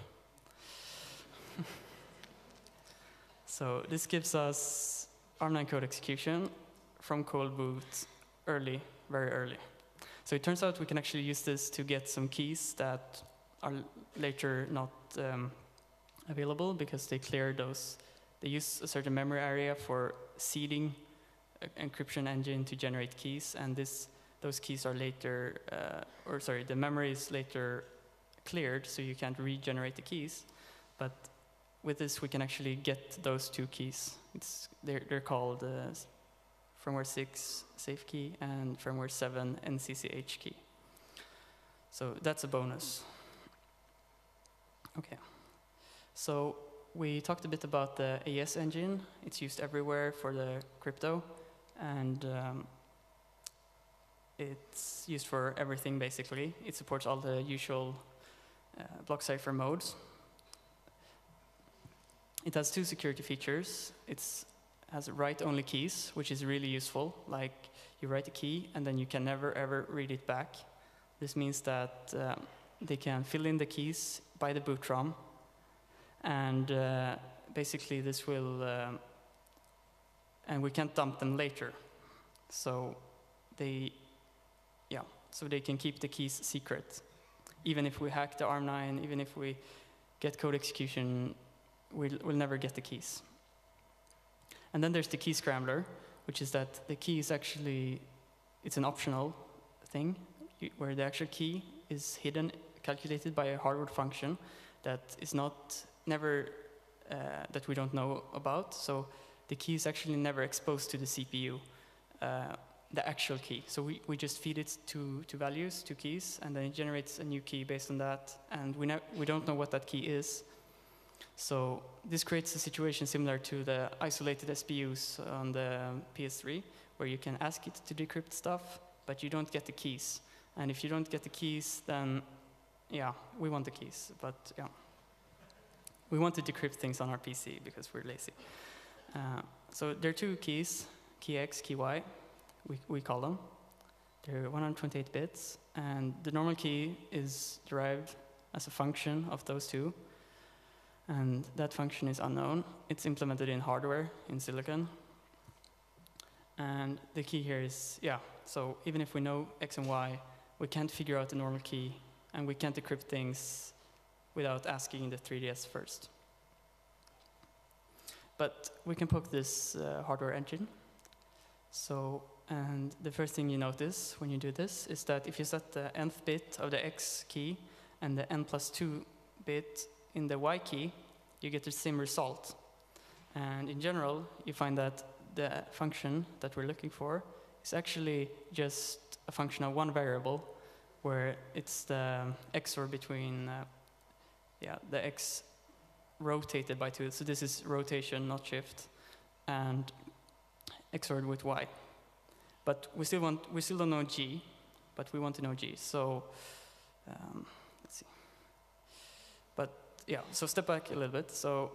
So this gives us ARM9 code execution from cold boot early, very early. So it turns out we can actually use this to get some keys that are later not available because they clear those. They use a certain memory area for seeding an encryption engine to generate keys, and those keys are later, the memory is later cleared, so you can't regenerate the keys. But with this, we can actually get those 2 keys. They're called firmware 6 safe key and firmware 7 NCCH key. So that's a bonus. Okay. So we talked a bit about the AES engine. It's used everywhere for the crypto, and it's used for everything basically. It supports all the usual block cipher modes. It has 2 security features. It has write-only keys, which is really useful. Like, you write a key, and then you can never, ever read it back. This means that they can fill in the keys by the boot ROM, and basically this will, and we can't dump them later. So so they can keep the keys secret. Even if we hack the ARM9, even if we get code execution, we'll never get the keys. And then there's the key scrambler, which is that the key is actually, it's an optional thing, where the actual key is hidden, calculated by a hardware function that is never that we don't know about. So the key is actually never exposed to the CPU, the actual key. So we just feed it to values, to keys, and then it generates a new key based on that. And we don't know what that key is. So this creates a situation similar to the isolated SPUs on the PS3, where you can ask it to decrypt stuff, but you don't get the keys. And if you don't get the keys, then yeah, we want the keys, but yeah. We want to decrypt things on our PC because we're lazy. So there are two keys, key X, key Y, we call them. They're 128 bits, and the normal key is derived as a function of those two, and that function is unknown. It's implemented in hardware, in silicon. And the key here is, yeah, so even if we know X and Y, we can't figure out the normal key, and we can't decrypt things without asking the 3DS first. But we can poke this hardware engine. So, and the first thing you notice when you do this is that if you set the nth bit of the X key and the n+2 bit in the Y key, you get the same result. And in general, you find that the function that we're looking for is actually just a function of one variable, where it's the XOR between the X rotated by 2. So this is rotation, not shift, and XORed with Y. But we still don't know G, but we want to know G. So let's see. But yeah, so step back a little bit. So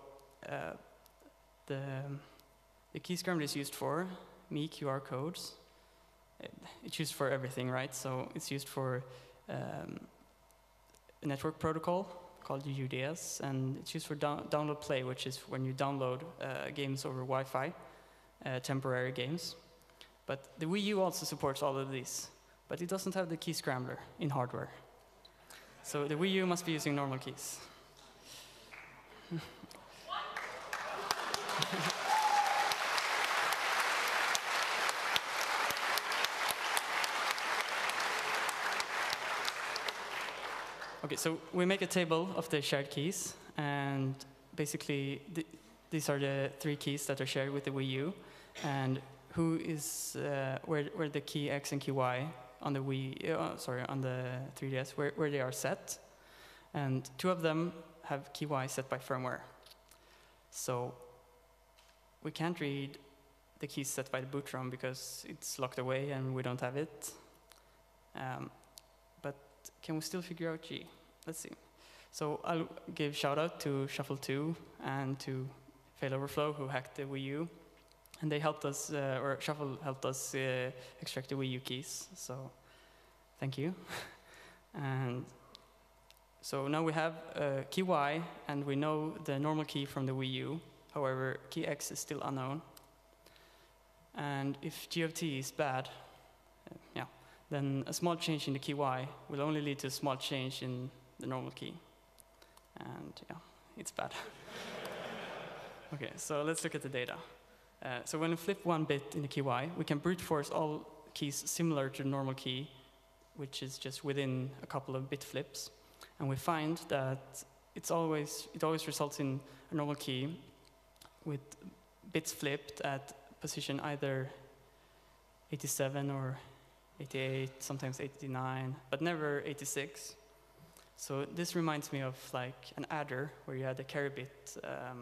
the key scrambler is used for me QR codes. It's used for everything, right? So it's used for a network protocol called UDS, and it's used for download play, which is when you download games over Wi-Fi, temporary games. But the Wii U also supports all of these, but it doesn't have the key scrambler in hardware. So the Wii U must be using normal keys. Okay, so we make a table of the shared keys, and basically these are the 3 keys that are shared with the Wii U, and who is where the key X and key Y on the on the 3DS where they are set, and 2 of them have key Y set by firmware. So we can't read the keys set by the boot ROM because it's locked away and we don't have it. But can we still figure out G? Let's see. So I'll give shout out to Shuffle2 and to Failoverflow, who hacked the Wii U. And they helped us, or Shuffle helped us extract the Wii U keys. So thank you. And so now we have key Y, and we know the normal key from the Wii U. However, key X is still unknown. And if G of T is bad, then a small change in the key Y will only lead to a small change in the normal key. And yeah, it's bad. Okay, so let's look at the data. So when we flip 1 bit in the key Y, we can brute force all keys similar to the normal key, which is just within a couple of bit flips. And we find that it always results in a normal key with bits flipped at position either 87 or 88, sometimes 89, but never 86. So this reminds me of like an adder, where you had a carry bit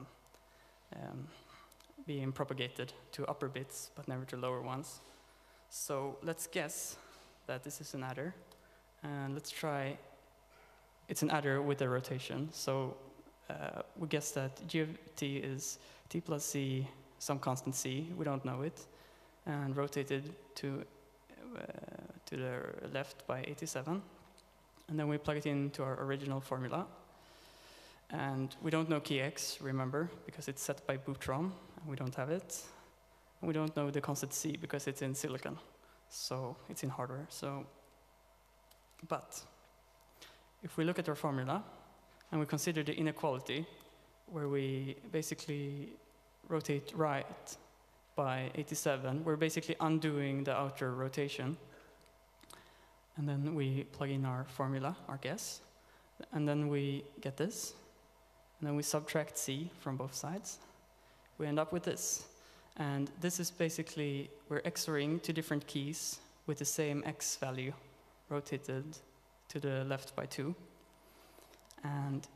being propagated to upper bits, but never to lower ones. So let's guess that this is an adder, and let's try, it's an adder with a rotation. So we guess that G of T is T plus C, some constant C, we don't know it, and rotated to the left by 87. And then we plug it into our original formula. And we don't know key X, remember, because it's set by boot ROM, and we don't have it. And we don't know the constant C because it's in silicon, so it's in hardware. So But if we look at our formula and we consider the inequality, where we basically rotate right by 87, we're basically undoing the outer rotation. And then we plug in our formula, our guess, and then we get this. And then we subtract c from both sides. We end up with this. And this is basically, we're XORing two different keys with the same x value rotated to the left by 2. And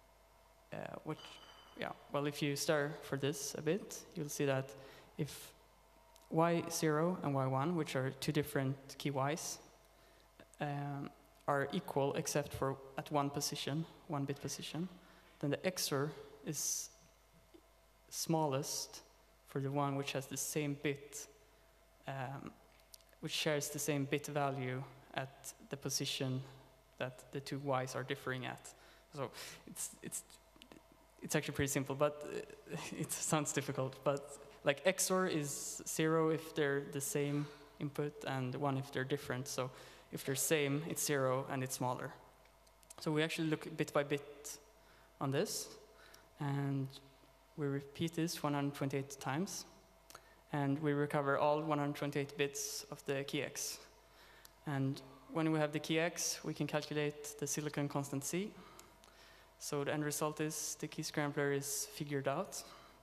well, if you stare for this a bit, you'll see that if y0 and y1, which are two different key y's, are equal except for at one bit position, then the XOR is smallest for the one which has the same bit, which shares the same bit value at the position that the two y's are differing at. So it's actually pretty simple, but it sounds difficult. But like XOR is 0 if they're the same input and 1 if they're different. So if they're same, it's 0 and it's smaller. So we actually look bit by bit on this, and we repeat this 128 times, and we recover all 128 bits of the key x. And when we have the key x, we can calculate the silicon constant c. So the end result is the key scrambler is figured out.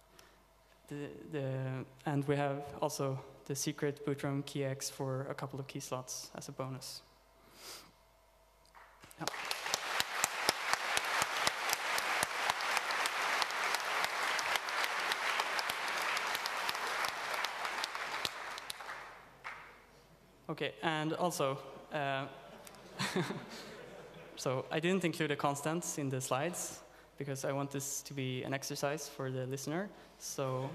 And we have also the secret bootrom key x for a couple of key slots as a bonus. Yeah. Okay, and also, so I didn't include the constants in the slides because I want this to be an exercise for the listener. So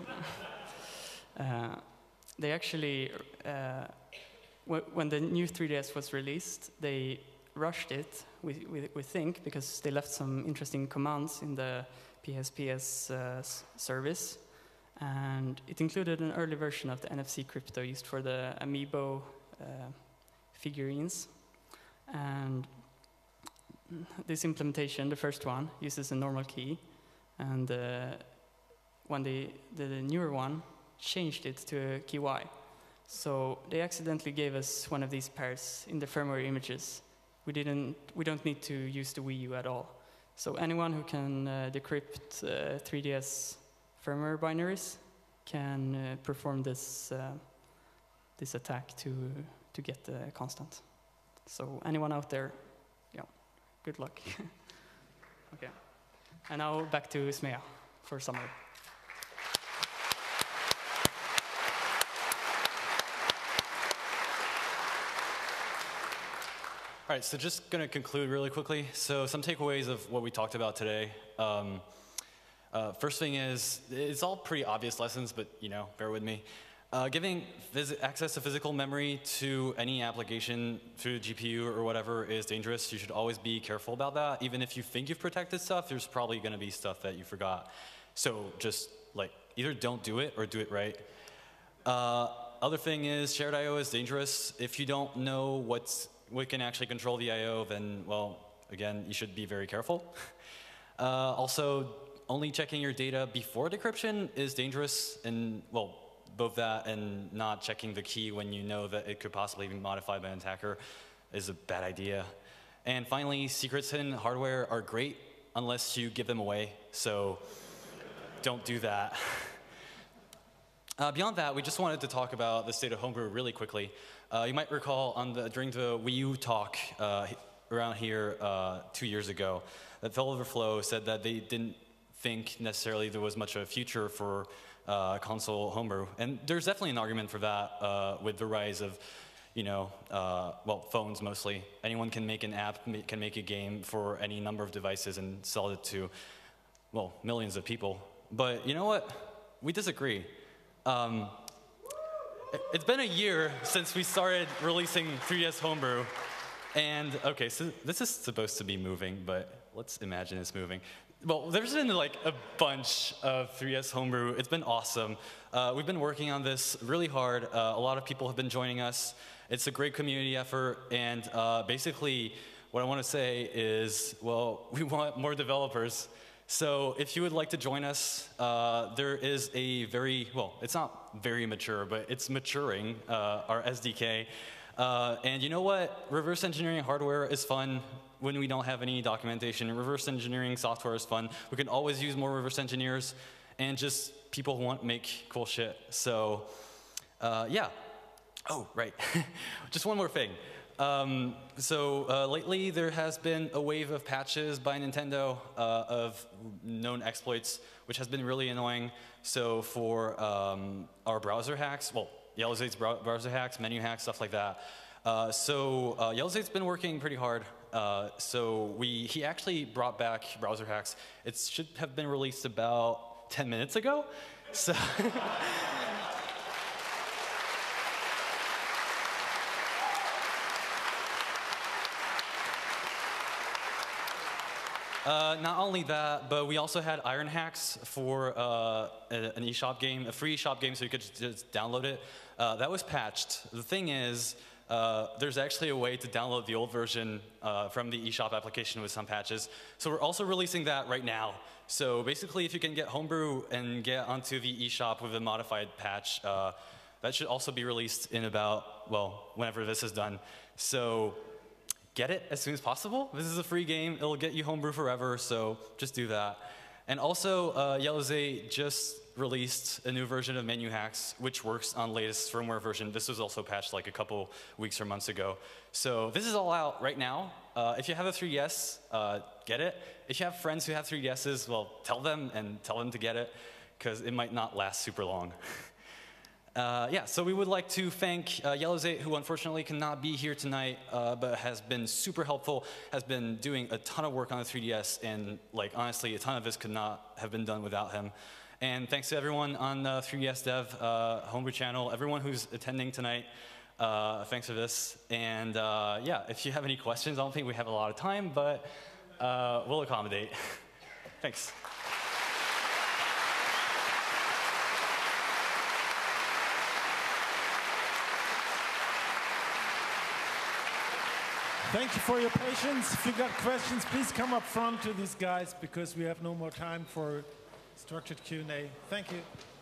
they actually, when the new 3DS was released, they rushed it, we think, because they left some interesting commands in the PSPS service. And it included an early version of the NFC crypto used for the Amiibo figurines. And this implementation, the first one, uses a normal key, and when the newer one changed it to a key Y. So they accidentally gave us one of these pairs in the firmware images. We don't need to use the Wii U at all. So anyone who can decrypt 3DS firmware binaries can perform this this attack to get the constant. So anyone out there, yeah, good luck. Okay, and now back to Smea for summary. All right, so just going to conclude really quickly. So some takeaways of what we talked about today. First thing is, it's all pretty obvious lessons, but bear with me. Giving access to physical memory to any application through the GPU or whatever is dangerous. You should always be careful about that. Even if you think you've protected stuff, there's probably going to be stuff that you forgot. So just either don't do it or do it right. Other thing is, shared I/O is dangerous. If you don't know what can actually control the I/O, then, well, again, you should be very careful. Also, only checking your data before decryption is dangerous, and, well, both that and not checking the key when you know that it could possibly be modified by an attacker is a bad idea. And finally, secrets hidden in hardware are great unless you give them away, so don't do that. Beyond that, we just wanted to talk about the state of homebrew really quickly. You might recall during the Wii U talk around here 2 years ago, that Overflow said that they didn't think necessarily there was much of a future for console homebrew. And there's definitely an argument for that with the rise of, well, phones mostly. Anyone can make an app, can make a game for any number of devices and sell it to, well, millions of people. But you know what? We disagree. It's been a year since we started releasing 3DS Homebrew, and okay, so this is supposed to be moving, but let's imagine it's moving. Well, there's been like a bunch of 3DS homebrew. It's been awesome. We've been working on this really hard. A lot of people have been joining us. It's a great community effort, and basically what I want to say is, well, we want more developers. So if you would like to join us, there is a very, well, it's not very mature, but it's maturing, our SDK. And you know what? Reverse engineering hardware is fun when we don't have any documentation. Reverse engineering software is fun. We can always use more reverse engineers and just people who want to make cool shit. So, yeah. Oh, right. Just one more thing. Lately there has been a wave of patches by Nintendo of known exploits, which has been really annoying. So for our browser hacks, well, Yellowzade's browser hacks, menu hacks, stuff like that. Yellowzade's been working pretty hard. He actually brought back browser hacks. It should have been released about 10 minutes ago. So. Not only that, but we also had iron hacks for an eShop game, a free eShop game, so you could just download it. That was patched. The thing is, there's actually a way to download the old version from the eShop application with some patches. So we're also releasing that right now. So basically, if you can get Homebrew and get onto the eShop with a modified patch, that should also be released in about, well, whenever this is done. So get it as soon as possible. This is a free game. It'll get you Homebrew forever, so just do that. And also, Yellowzade just released a new version of menu hacks, which works on latest firmware version. This was also patched like a couple weeks or months ago. So this is all out right now. If you have a 3DS, get it. If you have friends who have 3DSs, well, tell them to get it, because it might not last super long. Yeah, so we would like to thank Yellowzade, who unfortunately cannot be here tonight, but has been super helpful, has been doing a ton of work on the 3DS, and like honestly, a ton of this could not have been done without him. And thanks to everyone on the 3DS Dev Homebrew channel, everyone who's attending tonight, thanks for this. And yeah, if you have any questions, I don't think we have a lot of time, but we'll accommodate. Thanks. Thank you for your patience. If you got questions, please come up front to these guys because we have no more time for structured Q&A. Thank you.